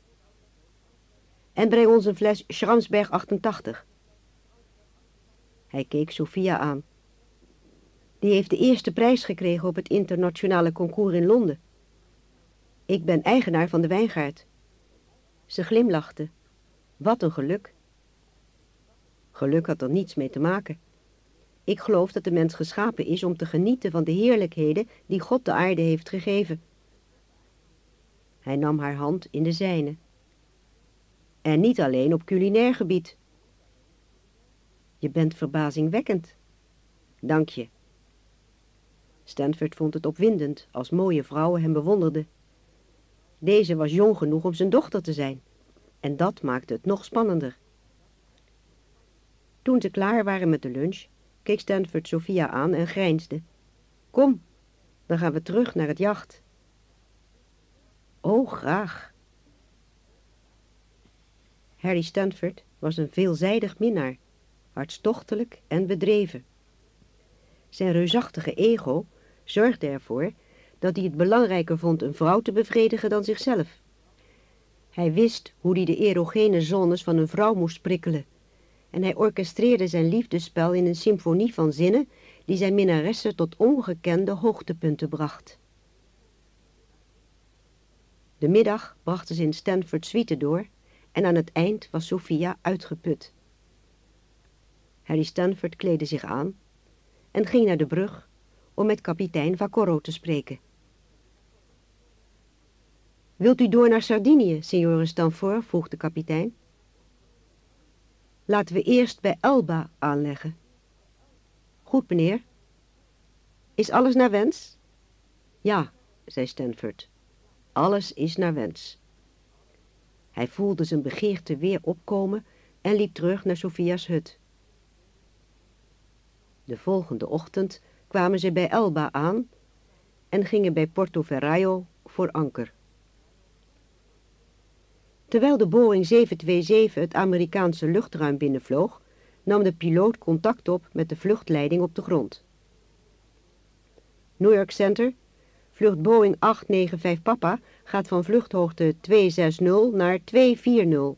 En breng ons een fles Schramsberg 88. Hij keek Sofia aan. Die heeft de eerste prijs gekregen op het internationale concours in Londen. Ik ben eigenaar van de wijngaard. Ze glimlachte. Wat een geluk. Geluk had er niets mee te maken. Ik geloof dat de mens geschapen is om te genieten van de heerlijkheden die God de aarde heeft gegeven. Hij nam haar hand in de zijne. En niet alleen op culinair gebied. Je bent verbazingwekkend. Dank je. Stanford vond het opwindend als mooie vrouwen hem bewonderden. Deze was jong genoeg om zijn dochter te zijn. En dat maakte het nog spannender. Toen ze klaar waren met de lunch, keek Stanford Sofia aan en grijnsde. Kom, dan gaan we terug naar het jacht. Oh, graag. Harry Stanford was een veelzijdig minnaar, hartstochtelijk en bedreven. Zijn reusachtige ego zorgde ervoor dat hij het belangrijker vond een vrouw te bevredigen dan zichzelf. Hij wist hoe hij de erogene zones van een vrouw moest prikkelen. En hij orchestreerde zijn liefdesspel in een symfonie van zinnen die zijn minnaressen tot ongekende hoogtepunten bracht. De middag brachten ze in Stanford suite door en aan het eind was Sophia uitgeput. Harry Stanford kleedde zich aan en ging naar de brug om met kapitein Vaccaro te spreken. Wilt u door naar Sardinië, signore Stanford? Vroeg de kapitein. Laten we eerst bij Elba aanleggen. Goed, meneer. Is alles naar wens? Ja, zei Stanford. Alles is naar wens. Hij voelde zijn begeerte weer opkomen en liep terug naar Sophia's hut. De volgende ochtend kwamen ze bij Elba aan en gingen bij Portoferraio voor anker. Terwijl de Boeing 727 het Amerikaanse luchtruim binnenvloog, nam de piloot contact op met de vluchtleiding op de grond. New York Center, vlucht Boeing 895 Papa gaat van vluchthoogte 260 naar 240.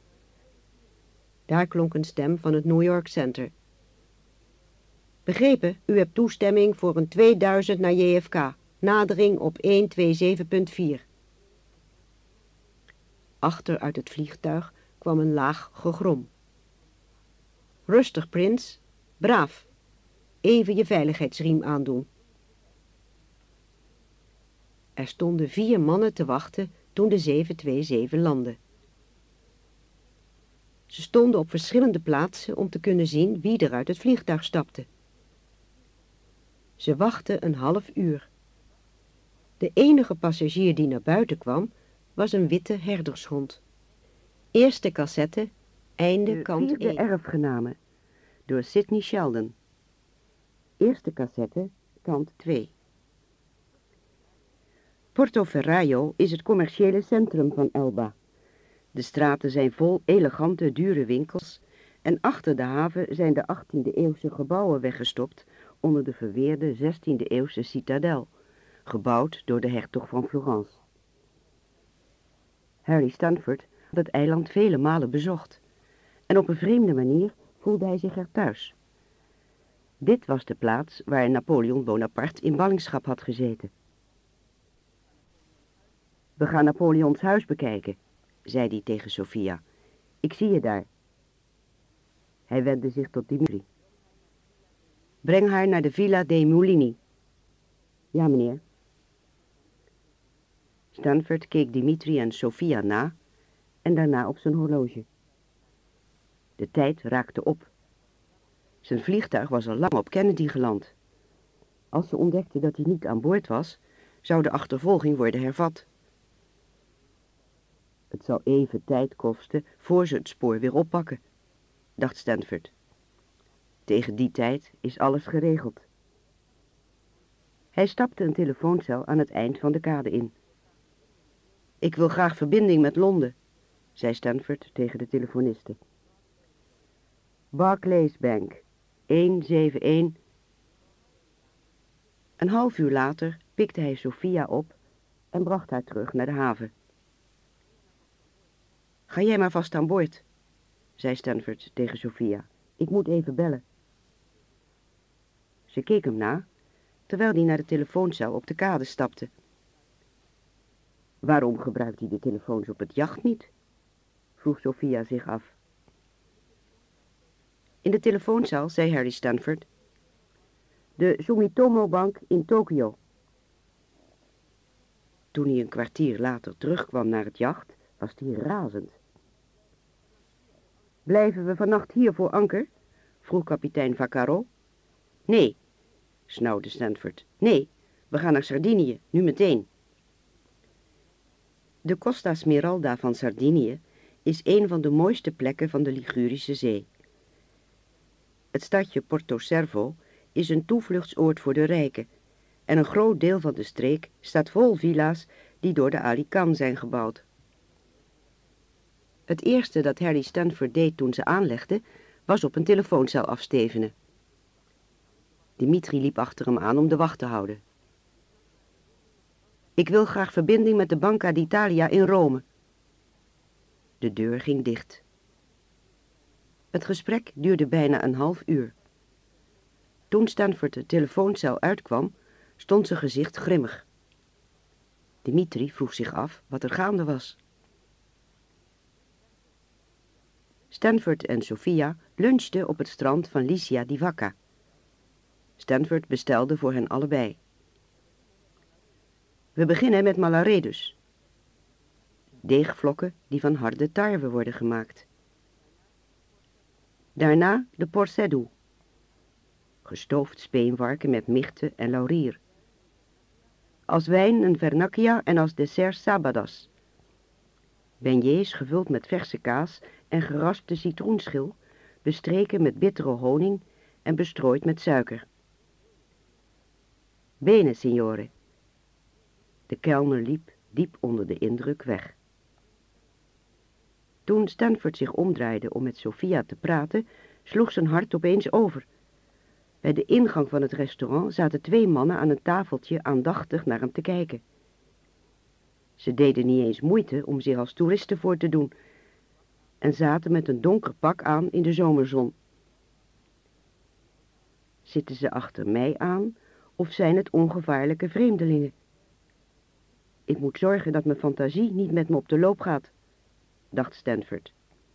Daar klonk een stem van het New York Center. Begrepen, u hebt toestemming voor een 2000 naar JFK, nadering op 127.4. Achter uit het vliegtuig kwam een laag gegrom. Rustig, prins. Braaf. Even je veiligheidsriem aandoen. Er stonden 4 mannen te wachten toen de 727 landde. Ze stonden op verschillende plaatsen om te kunnen zien wie er uit het vliegtuig stapte. Ze wachten een half uur. De enige passagier die naar buiten kwam was een witte herdershond. Eerste cassette, einde kant 1. De erfgename, door Sidney Sheldon. Eerste cassette, kant 2. Portoferraio is het commerciële centrum van Elba. De straten zijn vol elegante, dure winkels en achter de haven zijn de 18e-eeuwse gebouwen weggestopt onder de verweerde 16e-eeuwse citadel, gebouwd door de hertog van Florence. Harry Stanford had het eiland vele malen bezocht en op een vreemde manier voelde hij zich er thuis. Dit was de plaats waar Napoleon Bonaparte in ballingschap had gezeten. We gaan Napoleons huis bekijken, zei hij tegen Sophia. Ik zie je daar. Hij wendde zich tot Dimitri. Breng haar naar de Villa dei Mulini. Ja, meneer. Stanford keek Dimitri en Sophia na en daarna op zijn horloge. De tijd raakte op. Zijn vliegtuig was al lang op Kennedy geland. Als ze ontdekten dat hij niet aan boord was, zou de achtervolging worden hervat. Het zal even tijd kosten voor ze het spoor weer oppakken, dacht Stanford. Tegen die tijd is alles geregeld. Hij stapte een telefooncel aan het eind van de kade in. Ik wil graag verbinding met Londen, zei Stanford tegen de telefoniste. Barclays Bank, 171. Een half uur later pikte hij Sophia op en bracht haar terug naar de haven. Ga jij maar vast aan boord, zei Stanford tegen Sophia. Ik moet even bellen. Ze keek hem na, terwijl hij naar de telefooncel op de kade stapte. Waarom gebruikt hij de telefoons op het jacht niet? Vroeg Sophia zich af. In de telefooncel zei Harry Stanford: de Sumitomo Bank in Tokio. Toen hij een kwartier later terugkwam naar het jacht, was hij razend. Blijven we vannacht hier voor anker? Vroeg kapitein Vaccaro. Nee, snauwde Stanford. Nee, we gaan naar Sardinië, nu meteen. De Costa Smeralda van Sardinië is een van de mooiste plekken van de Ligurische Zee. Het stadje Porto Cervo is een toevluchtsoord voor de rijken en een groot deel van de streek staat vol villa's die door de Ali Khan zijn gebouwd. Het eerste dat Harry Stanford deed toen ze aanlegde, was op een telefooncel afstevenen. Dimitri liep achter hem aan om de wacht te houden. Ik wil graag verbinding met de Banca d'Italia in Rome. De deur ging dicht. Het gesprek duurde bijna een half uur. Toen Stanford de telefooncel uitkwam, stond zijn gezicht grimmig. Dimitri vroeg zich af wat er gaande was. Stanford en Sofia lunchten op het strand van Lycia di Vacca. Stanford bestelde voor hen allebei. We beginnen met malaredus. Deegvlokken die van harde tarwe worden gemaakt. Daarna de porcedu. Gestoofd speenvarken met michten en laurier. Als wijn een vernaccia en als dessert sabadas. Beignets gevuld met verse kaas en geraspte citroenschil, bestreken met bittere honing en bestrooid met suiker. Bene, signore. De kelner liep, diep onder de indruk, weg. Toen Stanford zich omdraaide om met Sofia te praten, sloeg zijn hart opeens over. Bij de ingang van het restaurant zaten 2 mannen aan een tafeltje aandachtig naar hem te kijken. Ze deden niet eens moeite om zich als toeristen voor te doen en zaten met een donker pak aan in de zomerzon. Zitten ze achter mij aan of zijn het ongevaarlijke vreemdelingen? Ik moet zorgen dat mijn fantasie niet met me op de loop gaat, dacht Stanford.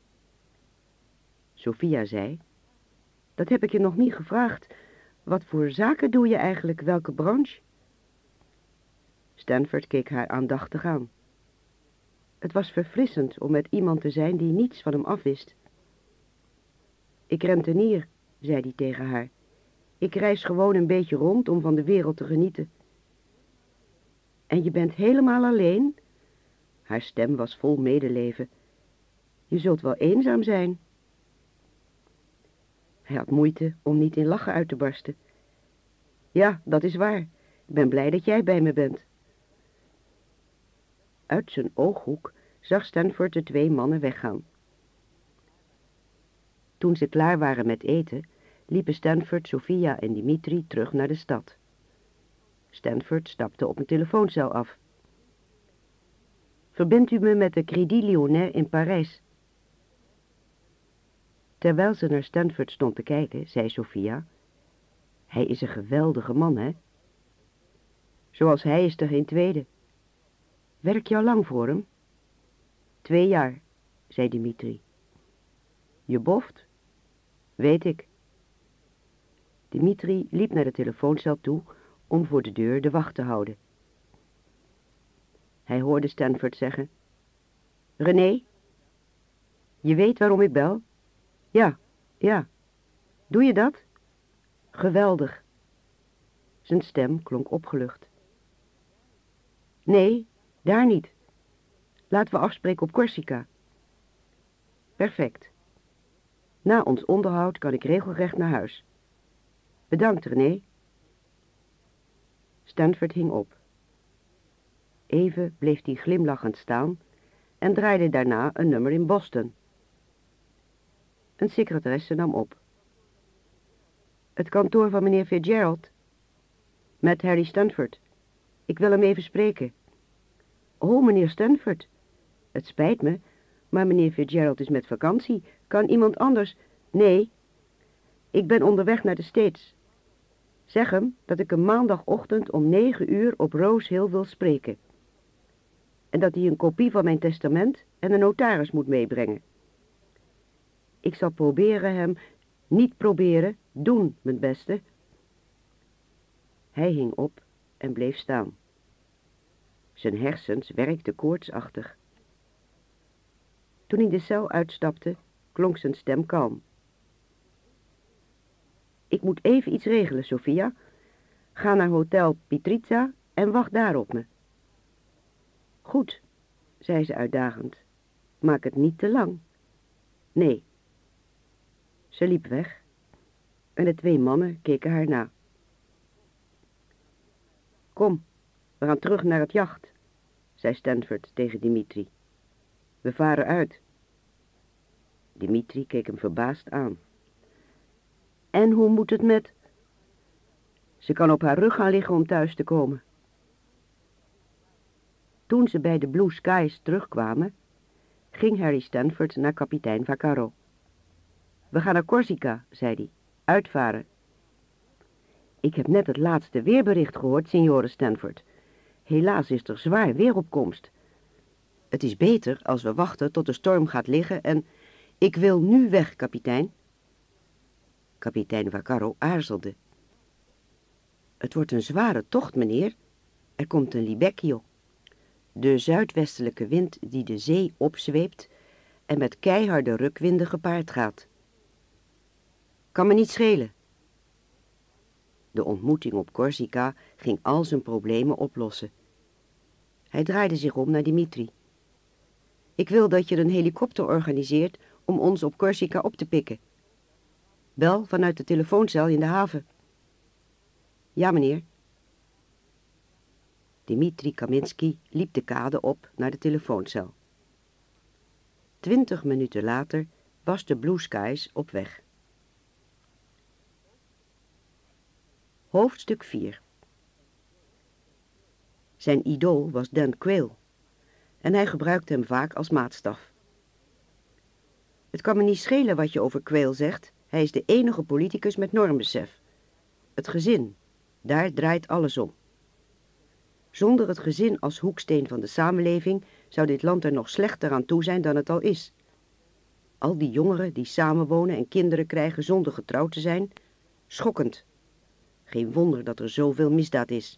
Sofia zei, dat heb ik je nog niet gevraagd. Wat voor zaken doe je eigenlijk, welke branche? Stanford keek haar aandachtig aan. Het was verfrissend om met iemand te zijn die niets van hem afwist. Ik rentenier, zei hij tegen haar. Ik reis gewoon een beetje rond om van de wereld te genieten. En je bent helemaal alleen? Haar stem was vol medeleven. Je zult wel eenzaam zijn. Hij had moeite om niet in lachen uit te barsten. Ja, dat is waar. Ik ben blij dat jij bij me bent. Uit zijn ooghoek zag Stanford de 2 mannen weggaan. Toen ze klaar waren met eten, liepen Stanford, Sofia en Dimitri terug naar de stad. Stanford stapte op een telefooncel af. Verbindt u me met de Crédit Lyonnais in Parijs? Terwijl ze naar Stanford stond te kijken, zei Sofia, hij is een geweldige man, hè? Zoals hij is er geen tweede. Werk je al lang voor hem? 2 jaar, zei Dimitri. Je boft? Weet ik. Dimitri liep naar de telefooncel toe om voor de deur de wacht te houden. Hij hoorde Stanford zeggen, René? Je weet waarom ik bel? Ja. Doe je dat? Geweldig. Zijn stem klonk opgelucht. Nee, daar niet. Laten we afspreken op Corsica. Perfect. Na ons onderhoud kan ik regelrecht naar huis. Bedankt, René. Stanford hing op. Even bleef hij glimlachend staan en draaide daarna een nummer in Boston. Een secretaresse nam op. Het kantoor van meneer Fitzgerald. Met Harry Stanford. Ik wil hem even spreken. Oh, meneer Stanford. Het spijt me, maar meneer Fitzgerald is met vakantie. Kan iemand anders? Nee. Ik ben onderweg naar de States. Zeg hem dat ik hem maandagochtend om 9 uur op Rose Hill wil spreken. En dat hij een kopie van mijn testament en een notaris moet meebrengen. Ik zal proberen hem, niet proberen, doen, mijn beste. Hij hing op en bleef staan. Zijn hersens werkten koortsachtig. Toen hij de cel uitstapte, klonk zijn stem kalm. Ik moet even iets regelen, Sofia. Ga naar Hotel Pitrizza en wacht daar op me. Goed, zei ze uitdagend. Maak het niet te lang. Nee. Ze liep weg en de 2 mannen keken haar na. Kom, we gaan terug naar het jacht, zei Stanford tegen Dimitri. We varen uit. Dimitri keek hem verbaasd aan. En hoe moet het met... Ze kan op haar rug gaan liggen om thuis te komen. Toen ze bij de Blue Skies terugkwamen, ging Harry Stanford naar kapitein Vaccaro. We gaan naar Corsica, zei hij. Uitvaren. Ik heb net het laatste weerbericht gehoord, signore Stanford. Helaas is er zwaar weeropkomst. Het is beter als we wachten tot de storm gaat liggen en... Ik wil nu weg, kapitein. Kapitein Vaccaro aarzelde. Het wordt een zware tocht, meneer. Er komt een libecchio. De zuidwestelijke wind die de zee opzweept en met keiharde rukwinden gepaard gaat. Kan me niet schelen. De ontmoeting op Corsica ging al zijn problemen oplossen. Hij draaide zich om naar Dimitri. Ik wil dat je een helikopter organiseert om ons op Corsica op te pikken. Bel vanuit de telefooncel in de haven. Ja, meneer. Dimitri Kaminski liep de kade op naar de telefooncel. 20 minuten later was de Blue Skies op weg. Hoofdstuk 4. Zijn idool was Dan Quayle en hij gebruikte hem vaak als maatstaf. Het kan me niet schelen wat je over Quayle zegt, hij is de enige politicus met normbesef. Het gezin, daar draait alles om. Zonder het gezin als hoeksteen van de samenleving zou dit land er nog slechter aan toe zijn dan het al is. Al die jongeren die samenwonen en kinderen krijgen zonder getrouwd te zijn, schokkend. Geen wonder dat er zoveel misdaad is.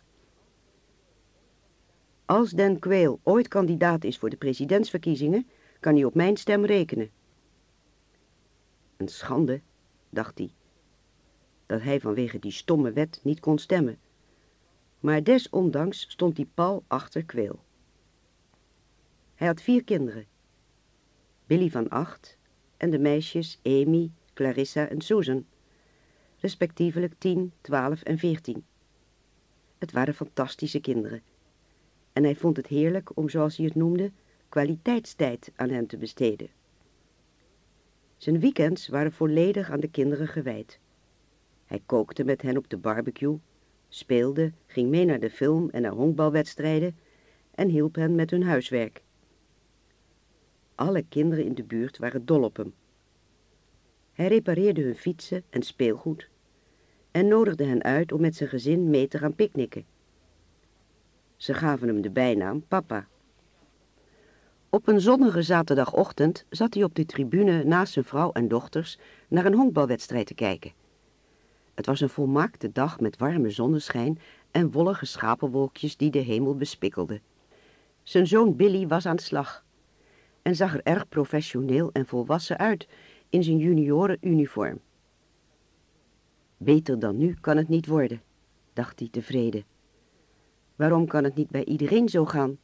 Als Dan Quayle ooit kandidaat is voor de presidentsverkiezingen, kan hij op mijn stem rekenen. Een schande, dacht hij, dat hij vanwege die stomme wet niet kon stemmen. Maar desondanks stond hij pal achter Quayle. Hij had 4 kinderen. Billy van 8 en de meisjes Amy, Clarissa en Susan, respectievelijk 10, 12 en 14. Het waren fantastische kinderen. En hij vond het heerlijk om, zoals hij het noemde, kwaliteitstijd aan hen te besteden. Zijn weekends waren volledig aan de kinderen gewijd. Hij kookte met hen op de barbecue, speelde, ging mee naar de film en naar honkbalwedstrijden en hielp hen met hun huiswerk. Alle kinderen in de buurt waren dol op hem. Hij repareerde hun fietsen en speelgoed en nodigde hen uit om met zijn gezin mee te gaan picknicken. Ze gaven hem de bijnaam Papa. Op een zonnige zaterdagochtend zat hij op de tribune naast zijn vrouw en dochters naar een honkbalwedstrijd te kijken. Het was een volmaakte dag met warme zonneschijn en wollige schapenwolkjes die de hemel bespikkelden. Zijn zoon Billy was aan de slag en zag er erg professioneel en volwassen uit in zijn juniorenuniform. Beter dan nu kan het niet worden, dacht hij tevreden. Waarom kan het niet bij iedereen zo gaan?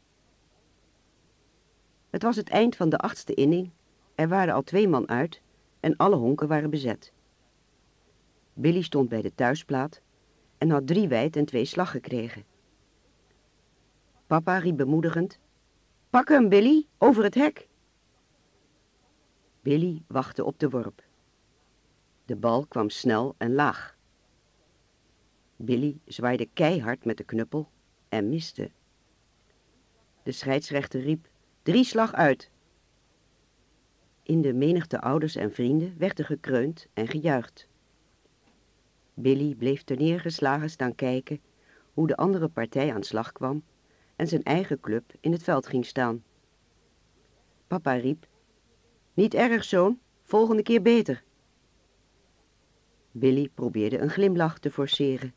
Het was het eind van de 8e inning, er waren al 2 man uit en alle honken waren bezet. Billy stond bij de thuisplaat en had 3 wijd en 2 slag gekregen. Papa riep bemoedigend, pak hem Billy, over het hek. Billy wachtte op de worp. De bal kwam snel en laag. Billy zwaaide keihard met de knuppel en miste. De scheidsrechter riep, 3 slag uit. In de menigte ouders en vrienden werd er gekreund en gejuicht. Billy bleef terneergeslagen staan kijken hoe de andere partij aan slag kwam en zijn eigen club in het veld ging staan. Papa riep, niet erg zoon, volgende keer beter. Billy probeerde een glimlach te forceren.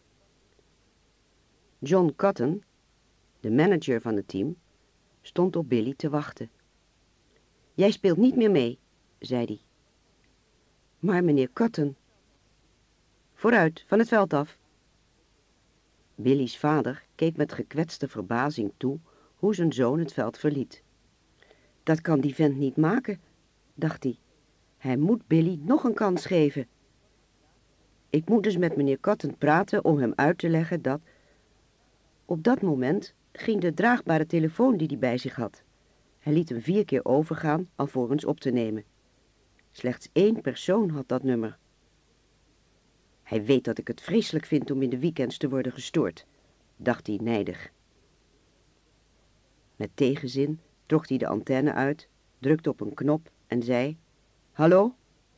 John Cotton, de manager van het team, stond op Billy te wachten. Jij speelt niet meer mee, zei hij. Maar meneer Cotton. Vooruit, van het veld af. Billy's vader keek met gekwetste verbazing toe hoe zijn zoon het veld verliet. Dat kan die vent niet maken, dacht hij. Hij moet Billy nog een kans geven. Ik moet dus met meneer Cotton praten om hem uit te leggen dat... Op dat moment ging de draagbare telefoon die hij bij zich had. Hij liet hem 4 keer overgaan alvorens op te nemen. Slechts 1 persoon had dat nummer. Hij weet dat ik het vreselijk vind om in de weekends te worden gestoord, dacht hij nijdig. Met tegenzin trok hij de antenne uit, drukte op een knop en zei: "Hallo?"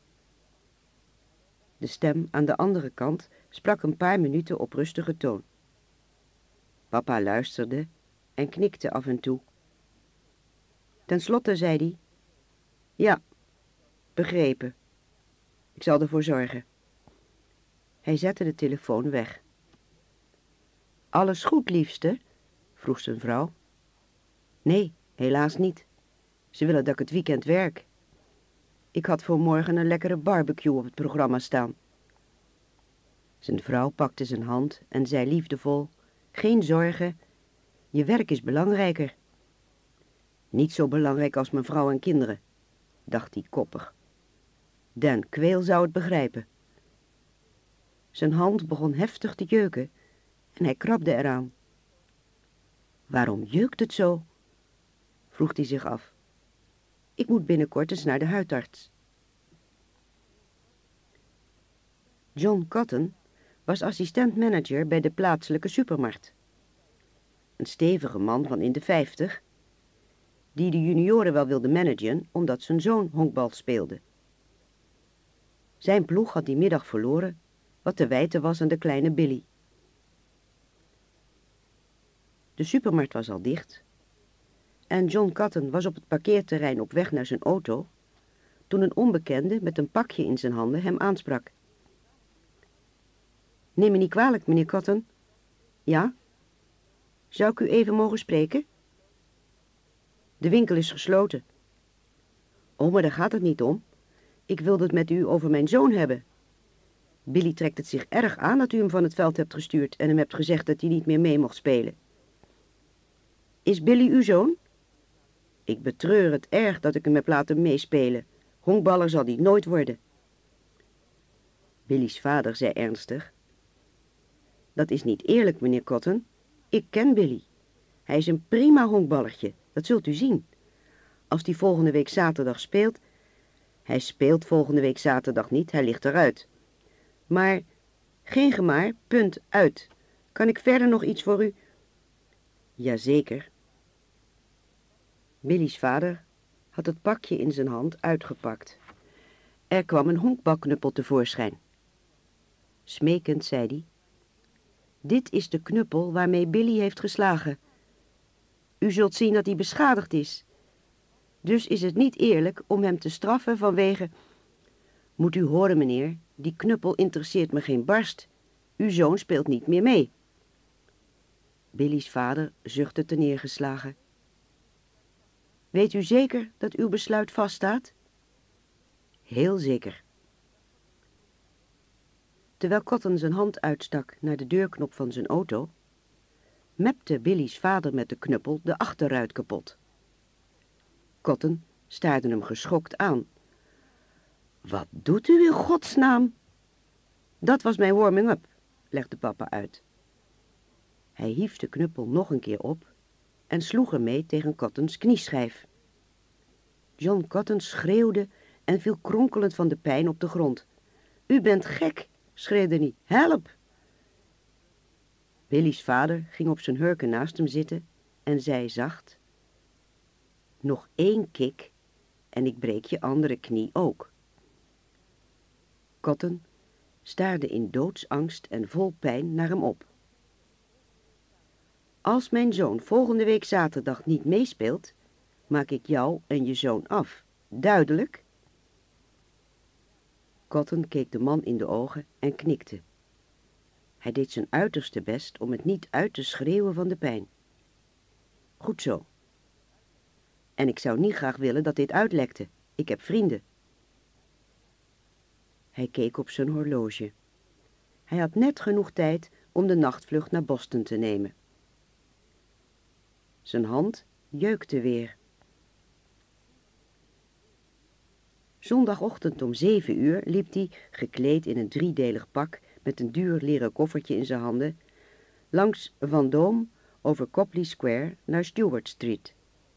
De stem aan de andere kant sprak een paar minuten op rustige toon. Papa luisterde en knikte af en toe. Ten slotte zei hij: "Ja, begrepen. Ik zal ervoor zorgen." Hij zette de telefoon weg. "Alles goed, liefste?" vroeg zijn vrouw. "Nee, helaas niet. Ze willen dat ik het weekend werk. Ik had voor morgen een lekkere barbecue op het programma staan." Zijn vrouw pakte zijn hand en zei liefdevol: "Geen zorgen, je werk is belangrijker." "Niet zo belangrijk als mijn vrouw en kinderen," dacht hij koppig. Dan Quayle zou het begrijpen. Zijn hand begon heftig te jeuken en hij krabde eraan. "Waarom jeukt het zo?" vroeg hij zich af. "Ik moet binnenkort eens naar de huidarts." John Cotton was assistent-manager bij de plaatselijke supermarkt. Een stevige man van in de 50, die de junioren wel wilde managen omdat zijn zoon honkbal speelde. Zijn ploeg had die middag verloren, wat te wijten was aan de kleine Billy. De supermarkt was al dicht en John Cotton was op het parkeerterrein op weg naar zijn auto, toen een onbekende met een pakje in zijn handen hem aansprak. "Neem me niet kwalijk, meneer Cotton." "Ja? Zou ik u even mogen spreken?" "De winkel is gesloten." "Oh, maar daar gaat het niet om. Ik wilde het met u over mijn zoon hebben. Billy trekt het zich erg aan dat u hem van het veld hebt gestuurd en hem hebt gezegd dat hij niet meer mee mocht spelen." "Is Billy uw zoon?" "Ik betreur het erg dat ik hem heb laten meespelen. Honkballer zal hij nooit worden." Billy's vader zei ernstig: "Dat is niet eerlijk, meneer Cotton. Ik ken Billy. Hij is een prima honkballertje, dat zult u zien. Als hij volgende week zaterdag speelt..." "Hij speelt volgende week zaterdag niet, hij ligt eruit. Maar, geen gemaar, punt, uit. Kan ik verder nog iets voor u?" "Jazeker." Billy's vader had het pakje in zijn hand uitgepakt. Er kwam een honkbalknuppel tevoorschijn. Smekend zei hij: "Dit is de knuppel waarmee Billy heeft geslagen. U zult zien dat hij beschadigd is. Dus is het niet eerlijk om hem te straffen vanwege..." "Moet u horen, meneer, die knuppel interesseert me geen barst. Uw zoon speelt niet meer mee." Billy's vader zuchtte terneergeslagen. "Weet u zeker dat uw besluit vaststaat?" "Heel zeker." Terwijl Cotton zijn hand uitstak naar de deurknop van zijn auto, mepte Billy's vader met de knuppel de achterruit kapot. Cotton staarde hem geschokt aan. "Wat doet u in godsnaam?" "Dat was mijn warming-up," legde papa uit. Hij hief de knuppel nog een keer op en sloeg ermee tegen Cottons knieschijf. John Cotton schreeuwde en viel kronkelend van de pijn op de grond. "U bent gek," schreeuwde hij. "Help!" Billy's vader ging op zijn hurken naast hem zitten en zei zacht: "Nog 1 kik en ik breek je andere knie ook." Cotton staarde in doodsangst en vol pijn naar hem op. "Als mijn zoon volgende week zaterdag niet meespeelt, maak ik jou en je zoon af. Duidelijk?" Cotton keek de man in de ogen en knikte. Hij deed zijn uiterste best om het niet uit te schreeuwen van de pijn. "Goed zo. En ik zou niet graag willen dat dit uitlekte. Ik heb vrienden." Hij keek op zijn horloge. Hij had net genoeg tijd om de nachtvlucht naar Boston te nemen. Zijn hand jeukte weer. Zondagochtend om 7 uur liep hij, gekleed in een 3-delig pak met een duur leren koffertje in zijn handen, langs Vendôme over Copley Square naar Stewart Street.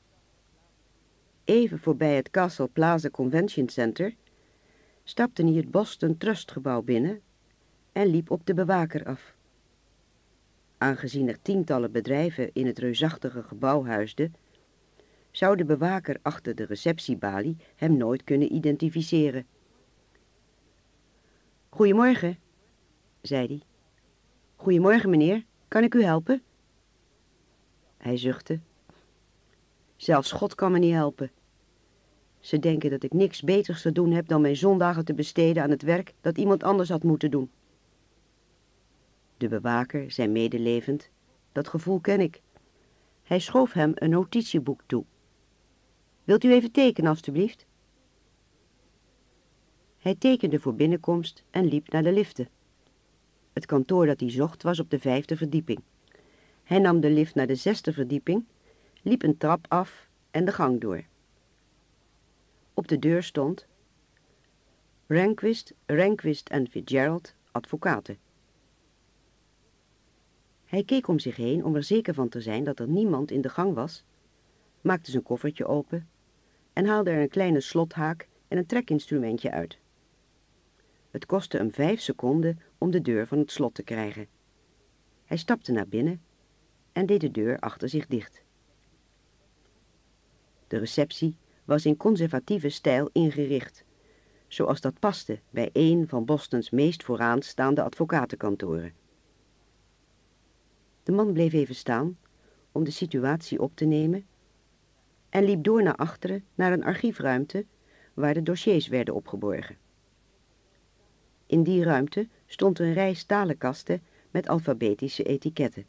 Even voorbij het Castle Plaza Convention Center stapte hij het Boston Trust gebouw binnen en liep op de bewaker af. Aangezien er tientallen bedrijven in het reusachtige gebouw huisden, zou de bewaker achter de receptiebalie hem nooit kunnen identificeren. "Goedemorgen," zei hij. "Goedemorgen, meneer. Kan ik u helpen?" Hij zuchtte. "Zelfs God kan me niet helpen. Ze denken dat ik niks beters te doen heb dan mijn zondagen te besteden aan het werk dat iemand anders had moeten doen." De bewaker zei medelevend: "Dat gevoel ken ik." Hij schoof hem een notitieboek toe. "Wilt u even tekenen, alstublieft?" Hij tekende voor binnenkomst en liep naar de liften. Het kantoor dat hij zocht was op de 5e verdieping. Hij nam de lift naar de 6e verdieping, liep een trap af en de gang door. Op de deur stond: Rehnquist en Fitzgerald, advocaten. Hij keek om zich heen om er zeker van te zijn dat er niemand in de gang was, maakte zijn koffertje open en haalde er een kleine slothaak en een trekinstrumentje uit. Het kostte hem 5 seconden om de deur van het slot te krijgen. Hij stapte naar binnen en deed de deur achter zich dicht. De receptie was in conservatieve stijl ingericht, zoals dat paste bij een van Bostons meest vooraanstaande advocatenkantoren. De man bleef even staan om de situatie op te nemen en liep door naar achteren naar een archiefruimte waar de dossiers werden opgeborgen. In die ruimte stond een rij stalen kasten met alfabetische etiketten.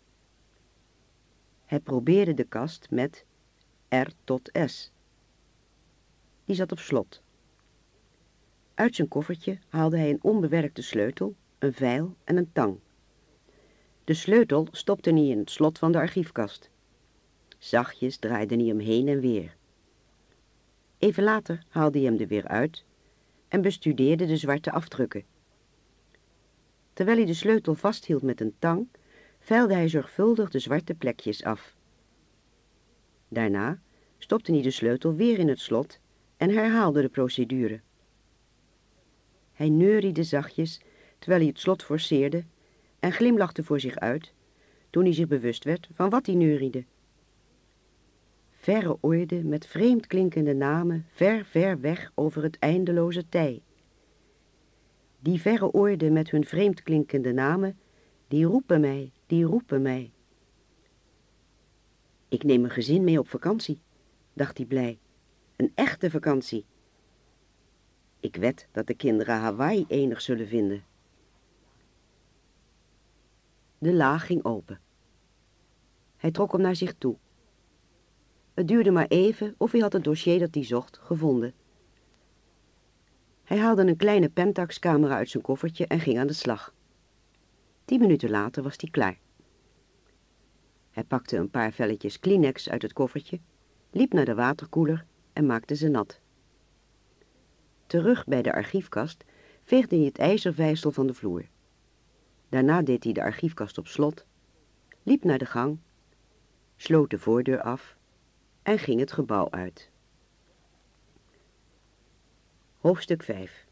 Hij probeerde de kast met R tot S. Die zat op slot. Uit zijn koffertje haalde hij een onbewerkte sleutel, een vijl en een tang. De sleutel stopte hij in het slot van de archiefkast. Zachtjes draaide hij hem heen en weer. Even later haalde hij hem er weer uit en bestudeerde de zwarte afdrukken. Terwijl hij de sleutel vasthield met een tang, vijlde hij zorgvuldig de zwarte plekjes af. Daarna stopte hij de sleutel weer in het slot en herhaalde de procedure. Hij neuriede zachtjes terwijl hij het slot forceerde en glimlachte voor zich uit toen hij zich bewust werd van wat hij neuriede. Verre oorden met vreemd klinkende namen ver, ver weg over het eindeloze tij. Die verre oorden met hun vreemd klinkende namen, die roepen mij, die roepen mij. Ik neem mijn gezin mee op vakantie, dacht hij blij. Een echte vakantie. Ik wed dat de kinderen Hawaii enig zullen vinden. De la ging open. Hij trok hem naar zich toe. Het duurde maar even of hij had het dossier dat hij zocht gevonden. Hij haalde een kleine Pentax-camera uit zijn koffertje en ging aan de slag. 10 minuten later was hij klaar. Hij pakte een paar velletjes Kleenex uit het koffertje, liep naar de waterkoeler en maakte ze nat. Terug bij de archiefkast veegde hij het ijzervijzel van de vloer. Daarna deed hij de archiefkast op slot, liep naar de gang, sloot de voordeur af en ging het gebouw uit. Hoofdstuk 5.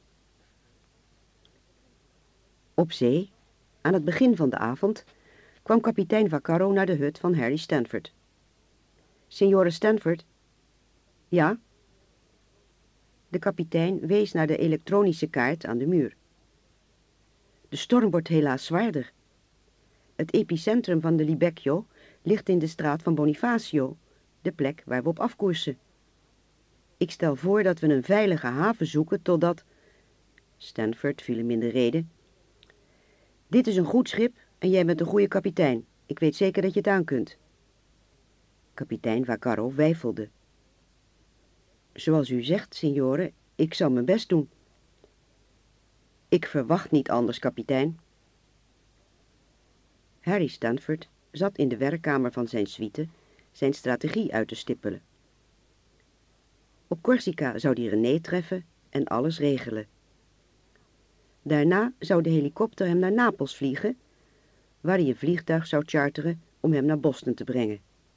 Op zee, aan het begin van de avond, kwam kapitein Vaccaro naar de hut van Harry Stanford. "Signore Stanford?" "Ja?" De kapitein wees naar de elektronische kaart aan de muur. "De storm wordt helaas zwaarder. Het epicentrum van de Libecchio ligt in de straat van Bonifacio, de plek waar we op afkoersen. Ik stel voor dat we een veilige haven zoeken totdat..." Stanford viel hem in de rede. "Dit is een goed schip en jij bent een goede kapitein. Ik weet zeker dat je het aan kunt." Kapitein Vaccaro weifelde. "Zoals u zegt, signore, ik zal mijn best doen." "Ik verwacht niet anders, kapitein." Harry Stanford zat in de werkkamer van zijn suite zijn strategie uit te stippelen. Op Corsica zou hij René treffen en alles regelen. Daarna zou de helikopter hem naar Napels vliegen, waar hij een vliegtuig zou charteren om hem naar Boston te brengen.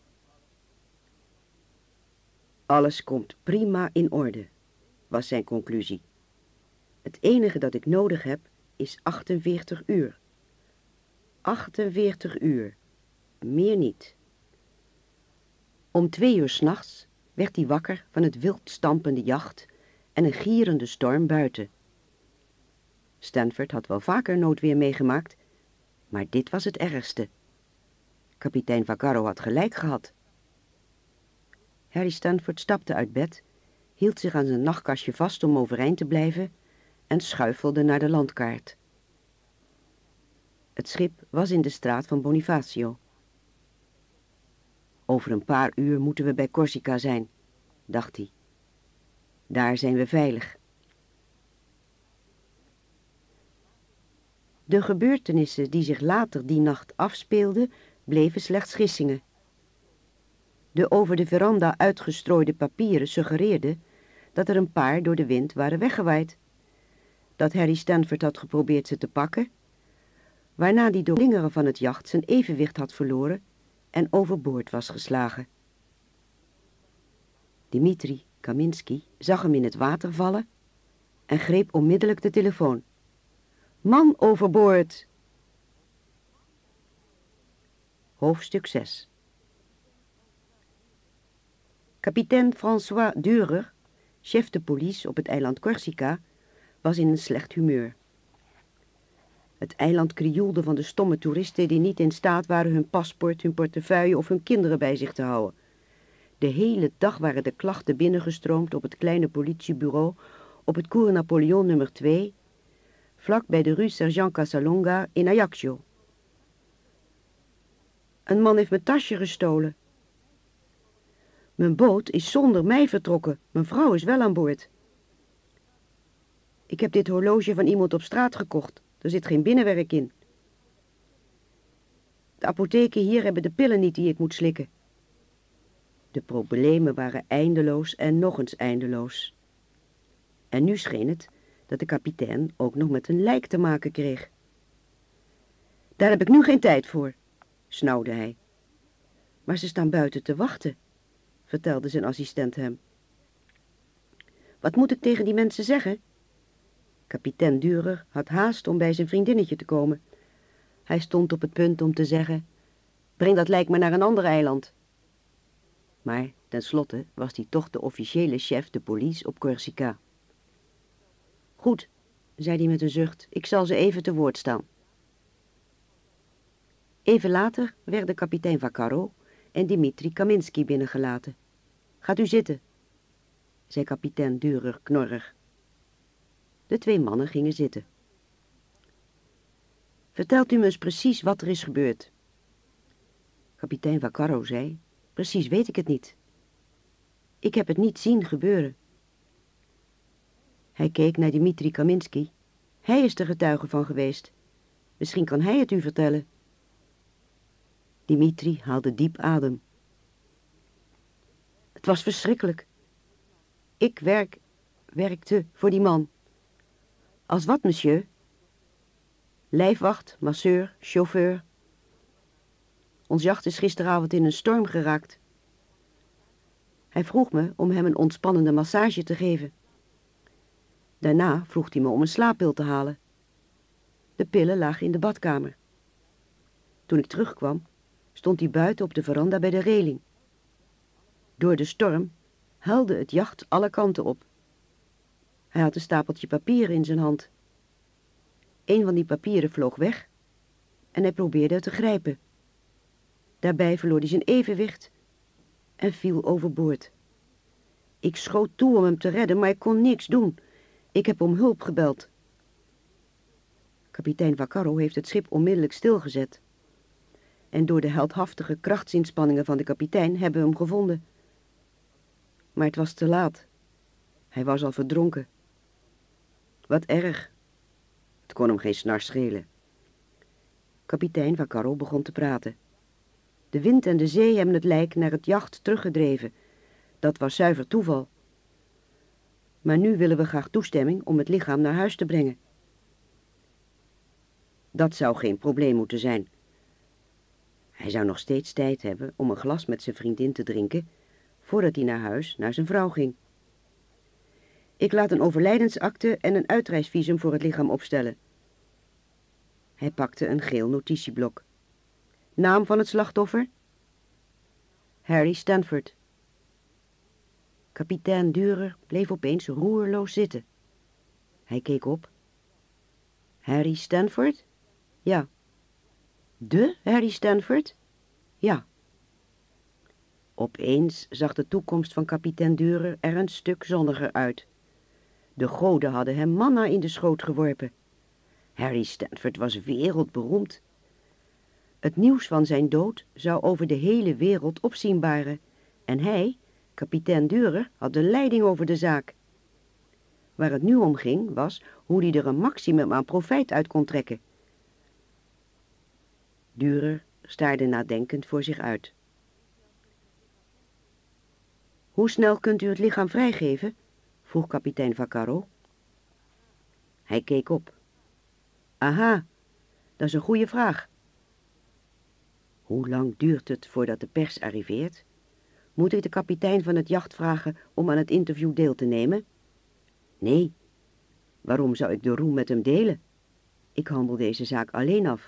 "Alles komt prima in orde," was zijn conclusie. "Het enige dat ik nodig heb is 48 uur. 48 uur. Meer niet. Om 2 uur 's nachts werd hij wakker van het wild stampende jacht en een gierende storm buiten. Stanford had wel vaker noodweer meegemaakt, maar dit was het ergste. Kapitein Vaccaro had gelijk gehad. Harry Stanford stapte uit bed, hield zich aan zijn nachtkastje vast om overeind te blijven en schuifelde naar de landkaart. Het schip was in de straat van Bonifacio. Over een paar uur moeten we bij Corsica zijn, dacht hij. Daar zijn we veilig. De gebeurtenissen die zich later die nacht afspeelden, bleven slechts gissingen. De over de veranda uitgestrooide papieren suggereerden dat er een paar door de wind waren weggewaaid. Dat Harry Stanford had geprobeerd ze te pakken, waarna die door het slingeren van het jacht zijn evenwicht had verloren en overboord was geslagen. Dimitri Kaminski zag hem in het water vallen en greep onmiddellijk de telefoon. Man overboord! Hoofdstuk 6. Kapitein François Dürer, chef de police op het eiland Corsica, was in een slecht humeur. Het eiland krioelde van de stomme toeristen die niet in staat waren hun paspoort, hun portefeuille of hun kinderen bij zich te houden. De hele dag waren de klachten binnengestroomd op het kleine politiebureau op het Cours Napoleon nummer 2, vlak bij de rue Sergeant Casalonga in Ajaccio. Een man heeft mijn tasje gestolen. Mijn boot is zonder mij vertrokken. Mijn vrouw is wel aan boord. Ik heb dit horloge van iemand op straat gekocht. Er zit geen binnenwerk in. De apotheken hier hebben de pillen niet die ik moet slikken. De problemen waren eindeloos en nog eens eindeloos. En nu scheen het dat de kapitein ook nog met een lijk te maken kreeg. Daar heb ik nu geen tijd voor, snauwde hij. Maar ze staan buiten te wachten, vertelde zijn assistent hem. Wat moet ik tegen die mensen zeggen? Kapitein Dürer had haast om bij zijn vriendinnetje te komen. Hij stond op het punt om te zeggen, breng dat lijk maar naar een ander eiland. Maar tenslotte was hij toch de officiële chef de police op Corsica. Goed, zei hij met een zucht, ik zal ze even te woord staan. Even later werden kapitein Vaccaro en Dimitri Kaminski binnengelaten. Gaat u zitten, zei kapitein Dürer knorrig. De 2 mannen gingen zitten. Vertelt u me eens precies wat er is gebeurd. Kapitein Vaccaro zei, precies weet ik het niet. Ik heb het niet zien gebeuren. Hij keek naar Dimitri Kaminski. Hij is er getuige van geweest. Misschien kan hij het u vertellen. Dimitri haalde diep adem. Het was verschrikkelijk. Ik werkte voor die man. Als wat, monsieur? Lijfwacht, masseur, chauffeur. Ons jacht is gisteravond in een storm geraakt. Hij vroeg me om hem een ontspannende massage te geven. Daarna vroeg hij me om een slaappil te halen. De pillen lagen in de badkamer. Toen ik terugkwam, stond hij buiten op de veranda bij de reling. Door de storm huilde het jacht alle kanten op. Hij had een stapeltje papieren in zijn hand. Een van die papieren vloog weg en hij probeerde het te grijpen. Daarbij verloor hij zijn evenwicht en viel overboord. Ik schoot toe om hem te redden, maar ik kon niks doen. Ik heb om hulp gebeld. Kapitein Vaccaro heeft het schip onmiddellijk stilgezet. En door de heldhaftige krachtsinspanningen van de kapitein hebben we hem gevonden. Maar het was te laat. Hij was al verdronken. Wat erg. Het kon hem geen snars schelen. Kapitein Vaccaro begon te praten. De wind en de zee hebben het lijk naar het jacht teruggedreven. Dat was zuiver toeval. Maar nu willen we graag toestemming om het lichaam naar huis te brengen. Dat zou geen probleem moeten zijn. Hij zou nog steeds tijd hebben om een glas met zijn vriendin te drinken voordat hij naar huis naar zijn vrouw ging. Ik laat een overlijdensakte en een uitreisvisum voor het lichaam opstellen. Hij pakte een geel notitieblok. Naam van het slachtoffer? Harry Stanford. Kapitein Dürer bleef opeens roerloos zitten. Hij keek op. Harry Stanford? Ja. De Harry Stanford? Ja. Opeens zag de toekomst van kapitein Dürer er een stuk zonniger uit. De goden hadden hem manna in de schoot geworpen. Harry Stanford was wereldberoemd. Het nieuws van zijn dood zou over de hele wereld opzien baren. En hij, kapitein Dürer, had de leiding over de zaak. Waar het nu om ging, was hoe hij er een maximum aan profijt uit kon trekken. Dürer staarde nadenkend voor zich uit. Hoe snel kunt u het lichaam vrijgeven? Vroeg kapitein Vaccaro. Hij keek op. Aha, dat is een goede vraag. Hoe lang duurt het voordat de pers arriveert? Moet ik de kapitein van het jacht vragen om aan het interview deel te nemen? Nee. Waarom zou ik de roem met hem delen? Ik handel deze zaak alleen af.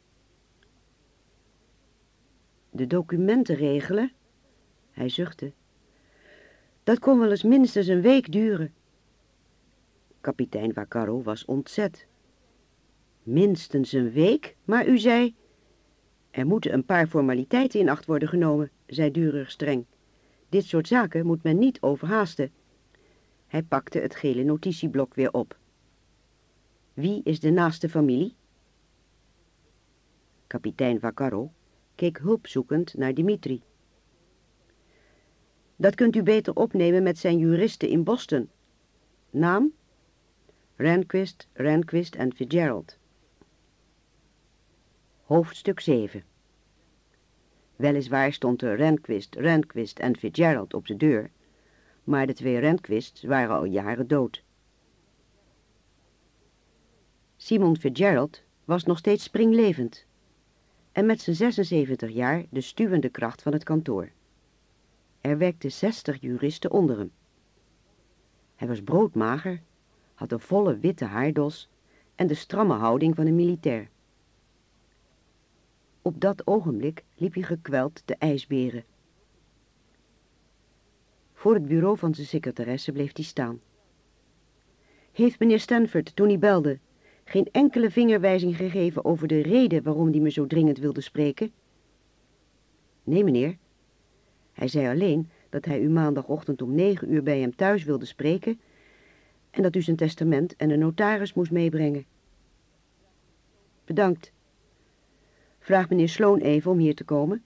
De documenten regelen? Hij zuchtte. Dat kon wel eens minstens een week duren. Kapitein Vaccaro was ontzet. Minstens een week? Maar u zei... Er moeten een paar formaliteiten in acht worden genomen, zei Dürer streng. Dit soort zaken moet men niet overhaasten. Hij pakte het gele notitieblok weer op. Wie is de naaste familie? Kapitein Vaccaro keek hulpzoekend naar Dimitri. Dat kunt u beter opnemen met zijn juristen in Boston. Naam? Rehnquist en Fitzgerald. Hoofdstuk 7. Weliswaar stond er Rehnquist en Fitzgerald op de deur, maar de twee Rehnquists waren al jaren dood. Simon Fitzgerald was nog steeds springlevend en met zijn 76 jaar de stuwende kracht van het kantoor. Er werkten 60 juristen onder hem. Hij was broodmager, had een volle witte haardos en de stramme houding van een militair. Op dat ogenblik liep hij gekweld te ijsberen. Voor het bureau van zijn secretaresse bleef hij staan. Heeft meneer Stanford, toen hij belde, geen enkele vingerwijzing gegeven over de reden waarom hij me zo dringend wilde spreken? Nee, meneer. Hij zei alleen dat hij u maandagochtend om 9 uur bij hem thuis wilde spreken en dat u zijn testament en een notaris moest meebrengen. Bedankt. Vraag meneer Sloan even om hier te komen.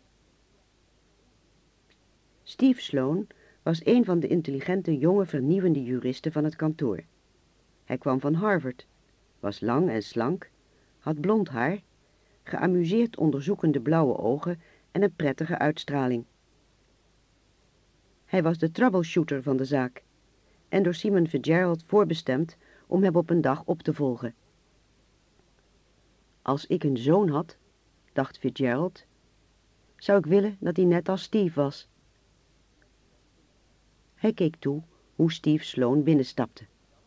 Steve Sloan was een van de intelligente jonge vernieuwende juristen van het kantoor. Hij kwam van Harvard, was lang en slank, had blond haar, geamuseerd onderzoekende blauwe ogen en een prettige uitstraling. Hij was de troubleshooter van de zaak en door Simon Fitzgerald voorbestemd om hem op een dag op te volgen. Als ik een zoon had, dacht Fitzgerald, zou ik willen dat hij net als Steve was. Hij keek toe hoe Steve Sloan binnenstapte.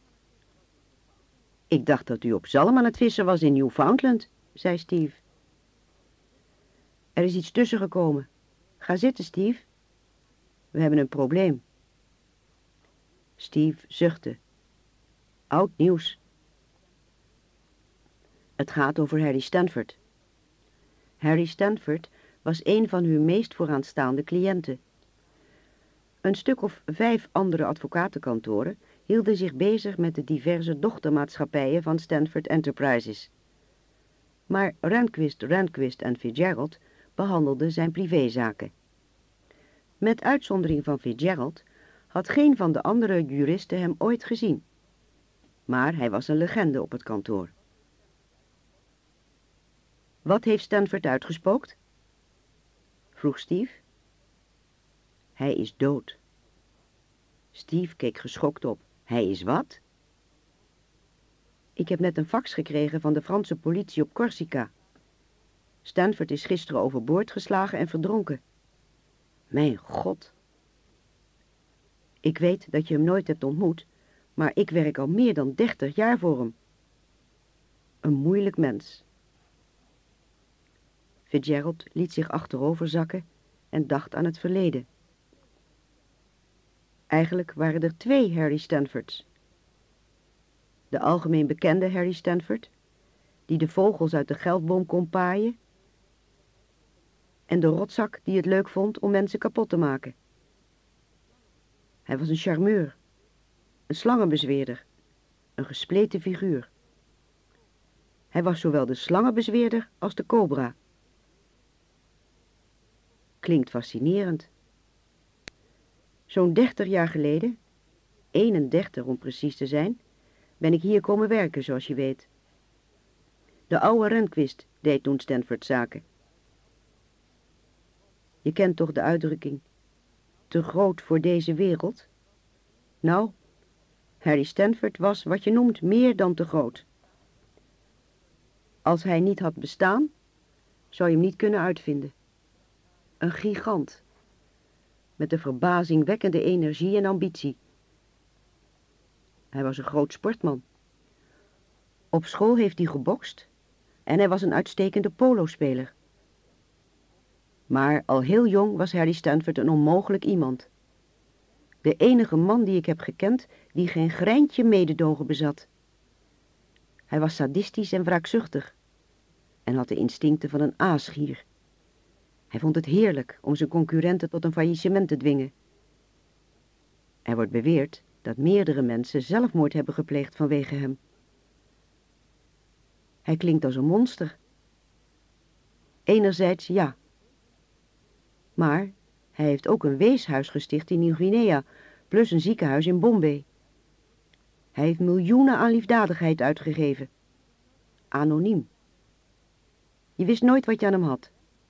Ik dacht dat u op zalm aan het vissen was in Newfoundland, zei Steve. Er is iets tussen gekomen. Ga zitten, Steve. We hebben een probleem. Steve zuchtte. Oud nieuws. Het gaat over Harry Stanford. Harry Stanford was een van uw meest vooraanstaande cliënten. Een stuk of 5 andere advocatenkantoren hielden zich bezig met de diverse dochtermaatschappijen van Stanford Enterprises. Maar Rehnquist en Fitzgerald behandelden zijn privézaken. Met uitzondering van Fitzgerald had geen van de andere juristen hem ooit gezien. Maar hij was een legende op het kantoor. Wat heeft Stanford uitgespookt? Vroeg Steve. Hij is dood. Steve keek geschokt op. Hij is wat? Ik heb net een fax gekregen van de Franse politie op Corsica. Stanford is gisteren overboord geslagen en verdronken. Mijn God. Ik weet dat je hem nooit hebt ontmoet, maar ik werk al meer dan 30 jaar voor hem. Een moeilijk mens. Fitzgerald liet zich achterover zakken en dacht aan het verleden. Eigenlijk waren er 2 Harry Stanfords. De algemeen bekende Harry Stanford, die de vogels uit de geldboom kon paaien, en de rotzak die het leuk vond om mensen kapot te maken. Hij was een charmeur, een slangenbezweerder, een gespleten figuur. Hij was zowel de slangenbezweerder als de cobra. Klinkt fascinerend. Zo'n 30 jaar geleden, 31 om precies te zijn, ben ik hier komen werken, zoals je weet. De oude Rehnquist deed toen Stanford zaken. Je kent toch de uitdrukking, te groot voor deze wereld? Nou, Harry Stanford was wat je noemt meer dan te groot. Als hij niet had bestaan, zou je hem niet kunnen uitvinden. Een gigant, met een verbazingwekkende energie en ambitie. Hij was een groot sportman. Op school heeft hij gebokst en hij was een uitstekende polospeler. Maar al heel jong was Harry Stanford een onmogelijk iemand. De enige man die ik heb gekend die geen greintje mededogen bezat. Hij was sadistisch en wraakzuchtig en had de instincten van een aasgier. Hij vond het heerlijk om zijn concurrenten tot een faillissement te dwingen. Er wordt beweerd dat meerdere mensen zelfmoord hebben gepleegd vanwege hem. Hij klinkt als een monster. Enerzijds ja. Maar hij heeft ook een weeshuis gesticht in Nieuw-Guinea, plus een ziekenhuis in Bombay. Hij heeft miljoenen aan liefdadigheid uitgegeven. Anoniem. Je wist nooit wat je aan hem had.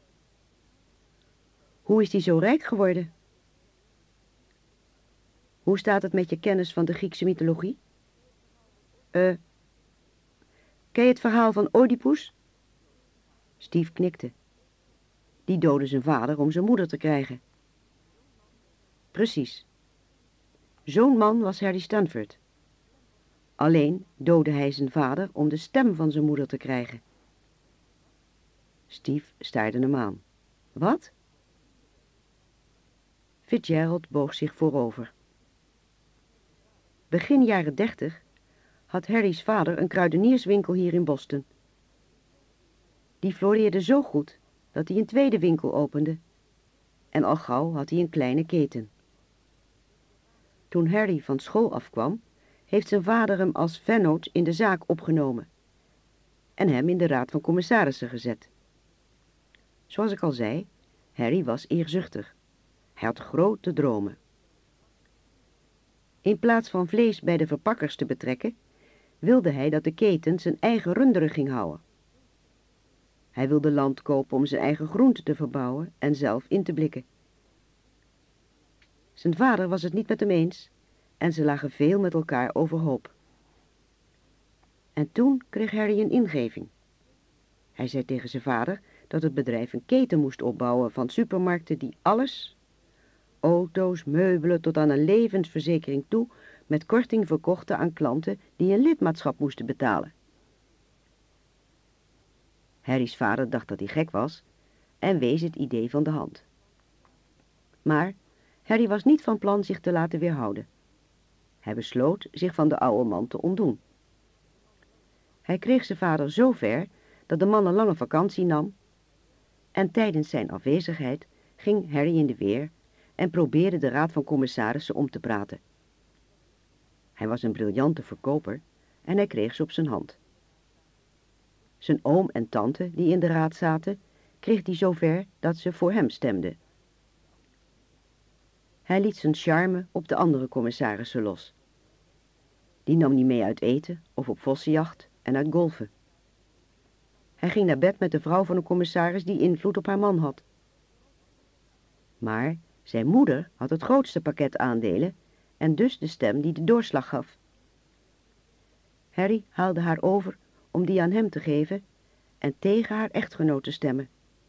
Hoe is hij zo rijk geworden? Hoe staat het met je kennis van de Griekse mythologie? Ken je het verhaal van Oedipus? Steve knikte. Die doodde zijn vader om zijn moeder te krijgen. Precies. Zo'n man was Harry Stanford. Alleen doodde hij zijn vader om de stem van zijn moeder te krijgen. Steve staarde hem aan. Wat? Fitzgerald boog zich voorover. Begin jaren 30 had Harry's vader een kruidenierswinkel hier in Boston. Die floreerde zo goed dat hij een tweede winkel opende en al gauw had hij een kleine keten. Toen Harry van school afkwam, heeft zijn vader hem als vennoot in de zaak opgenomen en hem in de raad van commissarissen gezet. Zoals ik al zei, Harry was eerzuchtig. Hij had grote dromen. In plaats van vlees bij de verpakkers te betrekken, wilde hij dat de keten zijn eigen runderen ging houden. Hij wilde land kopen om zijn eigen groenten te verbouwen en zelf in te blikken. Zijn vader was het niet met hem eens en ze lagen veel met elkaar overhoop. En toen kreeg Harry een ingeving. Hij zei tegen zijn vader dat het bedrijf een keten moest opbouwen van supermarkten die alles, auto's, meubelen tot aan een levensverzekering toe, met korting verkochten aan klanten die een lidmaatschap moesten betalen. Harry's vader dacht dat hij gek was en wees het idee van de hand. Maar Harry was niet van plan zich te laten weerhouden. Hij besloot zich van de oude man te ontdoen. Hij kreeg zijn vader zo ver dat de man een lange vakantie nam en tijdens zijn afwezigheid ging Harry in de weer en probeerde de raad van commissarissen om te praten. Hij was een briljante verkoper en hij kreeg ze op zijn hand. Zijn oom en tante, die in de raad zaten, kreeg hij zover dat ze voor hem stemden. Hij liet zijn charme op de andere commissarissen los. Die nam niet mee uit eten of op vossenjacht en uit golfen. Hij ging naar bed met de vrouw van een commissaris die invloed op haar man had. Maar zijn moeder had het grootste pakket aandelen en dus de stem die de doorslag gaf. Harry haalde haar over om die aan hem te geven en tegen haar echtgenoot te stemmen.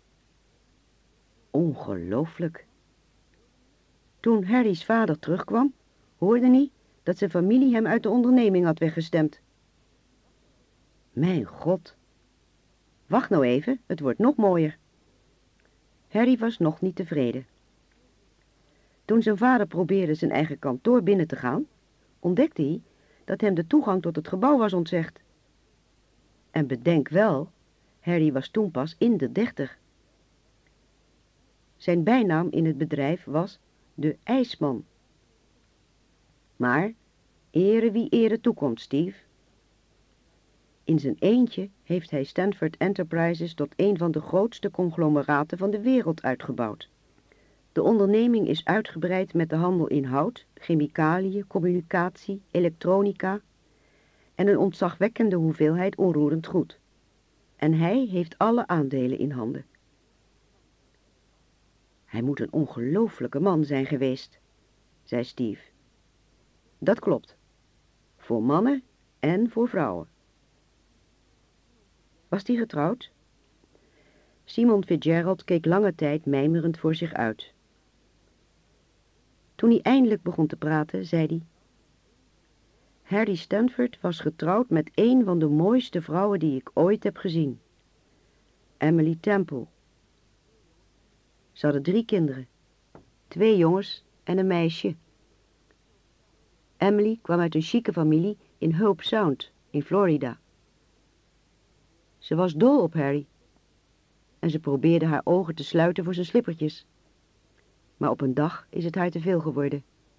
Ongelooflijk. Toen Harry's vader terugkwam, hoorde hij dat zijn familie hem uit de onderneming had weggestemd. Mijn God. Wacht nou even, het wordt nog mooier. Harry was nog niet tevreden. Toen zijn vader probeerde zijn eigen kantoor binnen te gaan, ontdekte hij dat hem de toegang tot het gebouw was ontzegd. En bedenk wel, Harry was toen pas in de 30. Zijn bijnaam in het bedrijf was de IJsman. Maar ere wie ere toekomt, Steve. In zijn eentje heeft hij Stanford Enterprises tot een van de grootste conglomeraten van de wereld uitgebouwd. De onderneming is uitgebreid met de handel in hout, chemicaliën, communicatie, elektronica en een ontzagwekkende hoeveelheid onroerend goed. En hij heeft alle aandelen in handen. Hij moet een ongelooflijke man zijn geweest, zei Steve. Dat klopt. Voor mannen en voor vrouwen. Was hij getrouwd? Simon Fitzgerald keek lange tijd mijmerend voor zich uit. Toen hij eindelijk begon te praten, zei hij: Harry Stanford was getrouwd met een van de mooiste vrouwen die ik ooit heb gezien. Emily Temple. Ze hadden 3 kinderen. 2 jongens en een meisje. Emily kwam uit een chique familie in Hope Sound, in Florida. Ze was dol op Harry. En ze probeerde haar ogen te sluiten voor zijn slippertjes. Maar op een dag is het haar te veel geworden.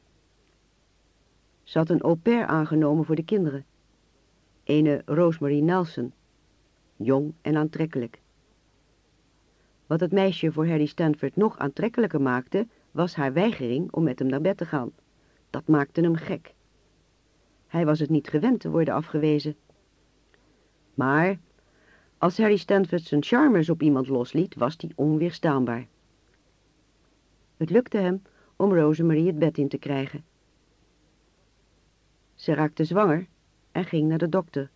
Ze had een au pair aangenomen voor de kinderen. Ene Rosemary Nelson. Jong en aantrekkelijk. Wat het meisje voor Harry Stanford nog aantrekkelijker maakte, was haar weigering om met hem naar bed te gaan. Dat maakte hem gek. Hij was het niet gewend te worden afgewezen. Maar als Harry Stanford zijn charmers op iemand losliet, was die onweerstaanbaar. Het lukte hem om Rosemary het bed in te krijgen. Ze raakte zwanger en ging naar de dokter.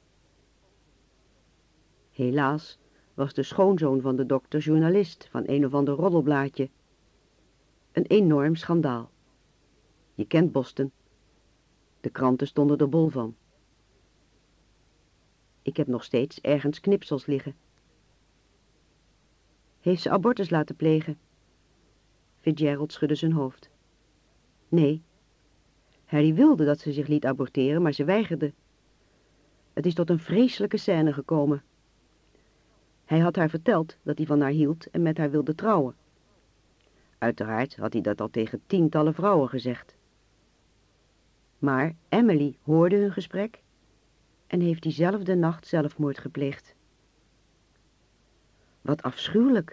Helaas was de schoonzoon van de dokter journalist van een of ander roddelblaadje. Een enorm schandaal. Je kent Boston. De kranten stonden er bol van. Ik heb nog steeds ergens knipsels liggen. Heeft ze abortus laten plegen? Fitzgerald schudde zijn hoofd. Nee. Harry wilde dat ze zich liet aborteren, maar ze weigerde. Het is tot een vreselijke scène gekomen. Hij had haar verteld dat hij van haar hield en met haar wilde trouwen. Uiteraard had hij dat al tegen tientallen vrouwen gezegd. Maar Emily hoorde hun gesprek en heeft diezelfde nacht zelfmoord gepleegd. Wat afschuwelijk.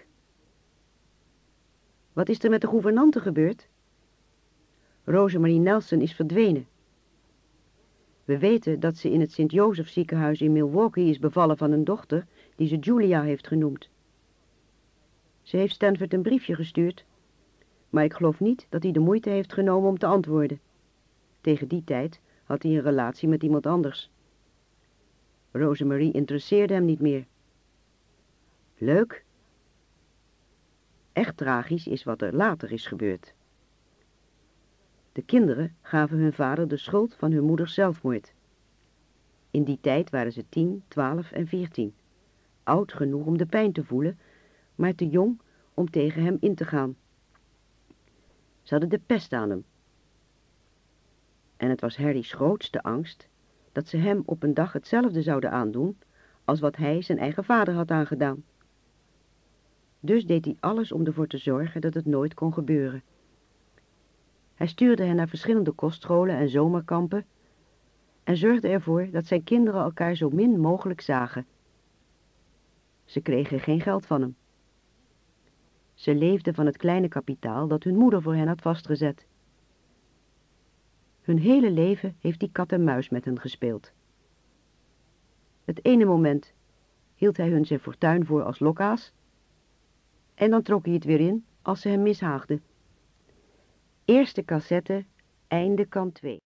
Wat is er met de gouvernante gebeurd? Rosemary Nelson is verdwenen. We weten dat ze in het Sint-Joseph ziekenhuis in Milwaukee is bevallen van een dochter die ze Julia heeft genoemd. Ze heeft Stanford een briefje gestuurd, maar ik geloof niet dat hij de moeite heeft genomen om te antwoorden. Tegen die tijd had hij een relatie met iemand anders. Rosemary interesseerde hem niet meer. Leuk. Echt tragisch is wat er later is gebeurd. De kinderen gaven hun vader de schuld van hun moeders zelfmoord. In die tijd waren ze 10, 12 en 14. Oud genoeg om de pijn te voelen, maar te jong om tegen hem in te gaan. Ze hadden de pest aan hem. En het was Harry's grootste angst dat ze hem op een dag hetzelfde zouden aandoen als wat hij zijn eigen vader had aangedaan. Dus deed hij alles om ervoor te zorgen dat het nooit kon gebeuren. Hij stuurde hen naar verschillende kostscholen en zomerkampen en zorgde ervoor dat zijn kinderen elkaar zo min mogelijk zagen. Ze kregen geen geld van hem. Ze leefden van het kleine kapitaal dat hun moeder voor hen had vastgezet. Hun hele leven heeft die kat en muis met hen gespeeld. Het ene moment hield hij hun zijn fortuin voor als lokaas en dan trok hij het weer in als ze hem mishaagden. Eerste cassette, einde kant 2.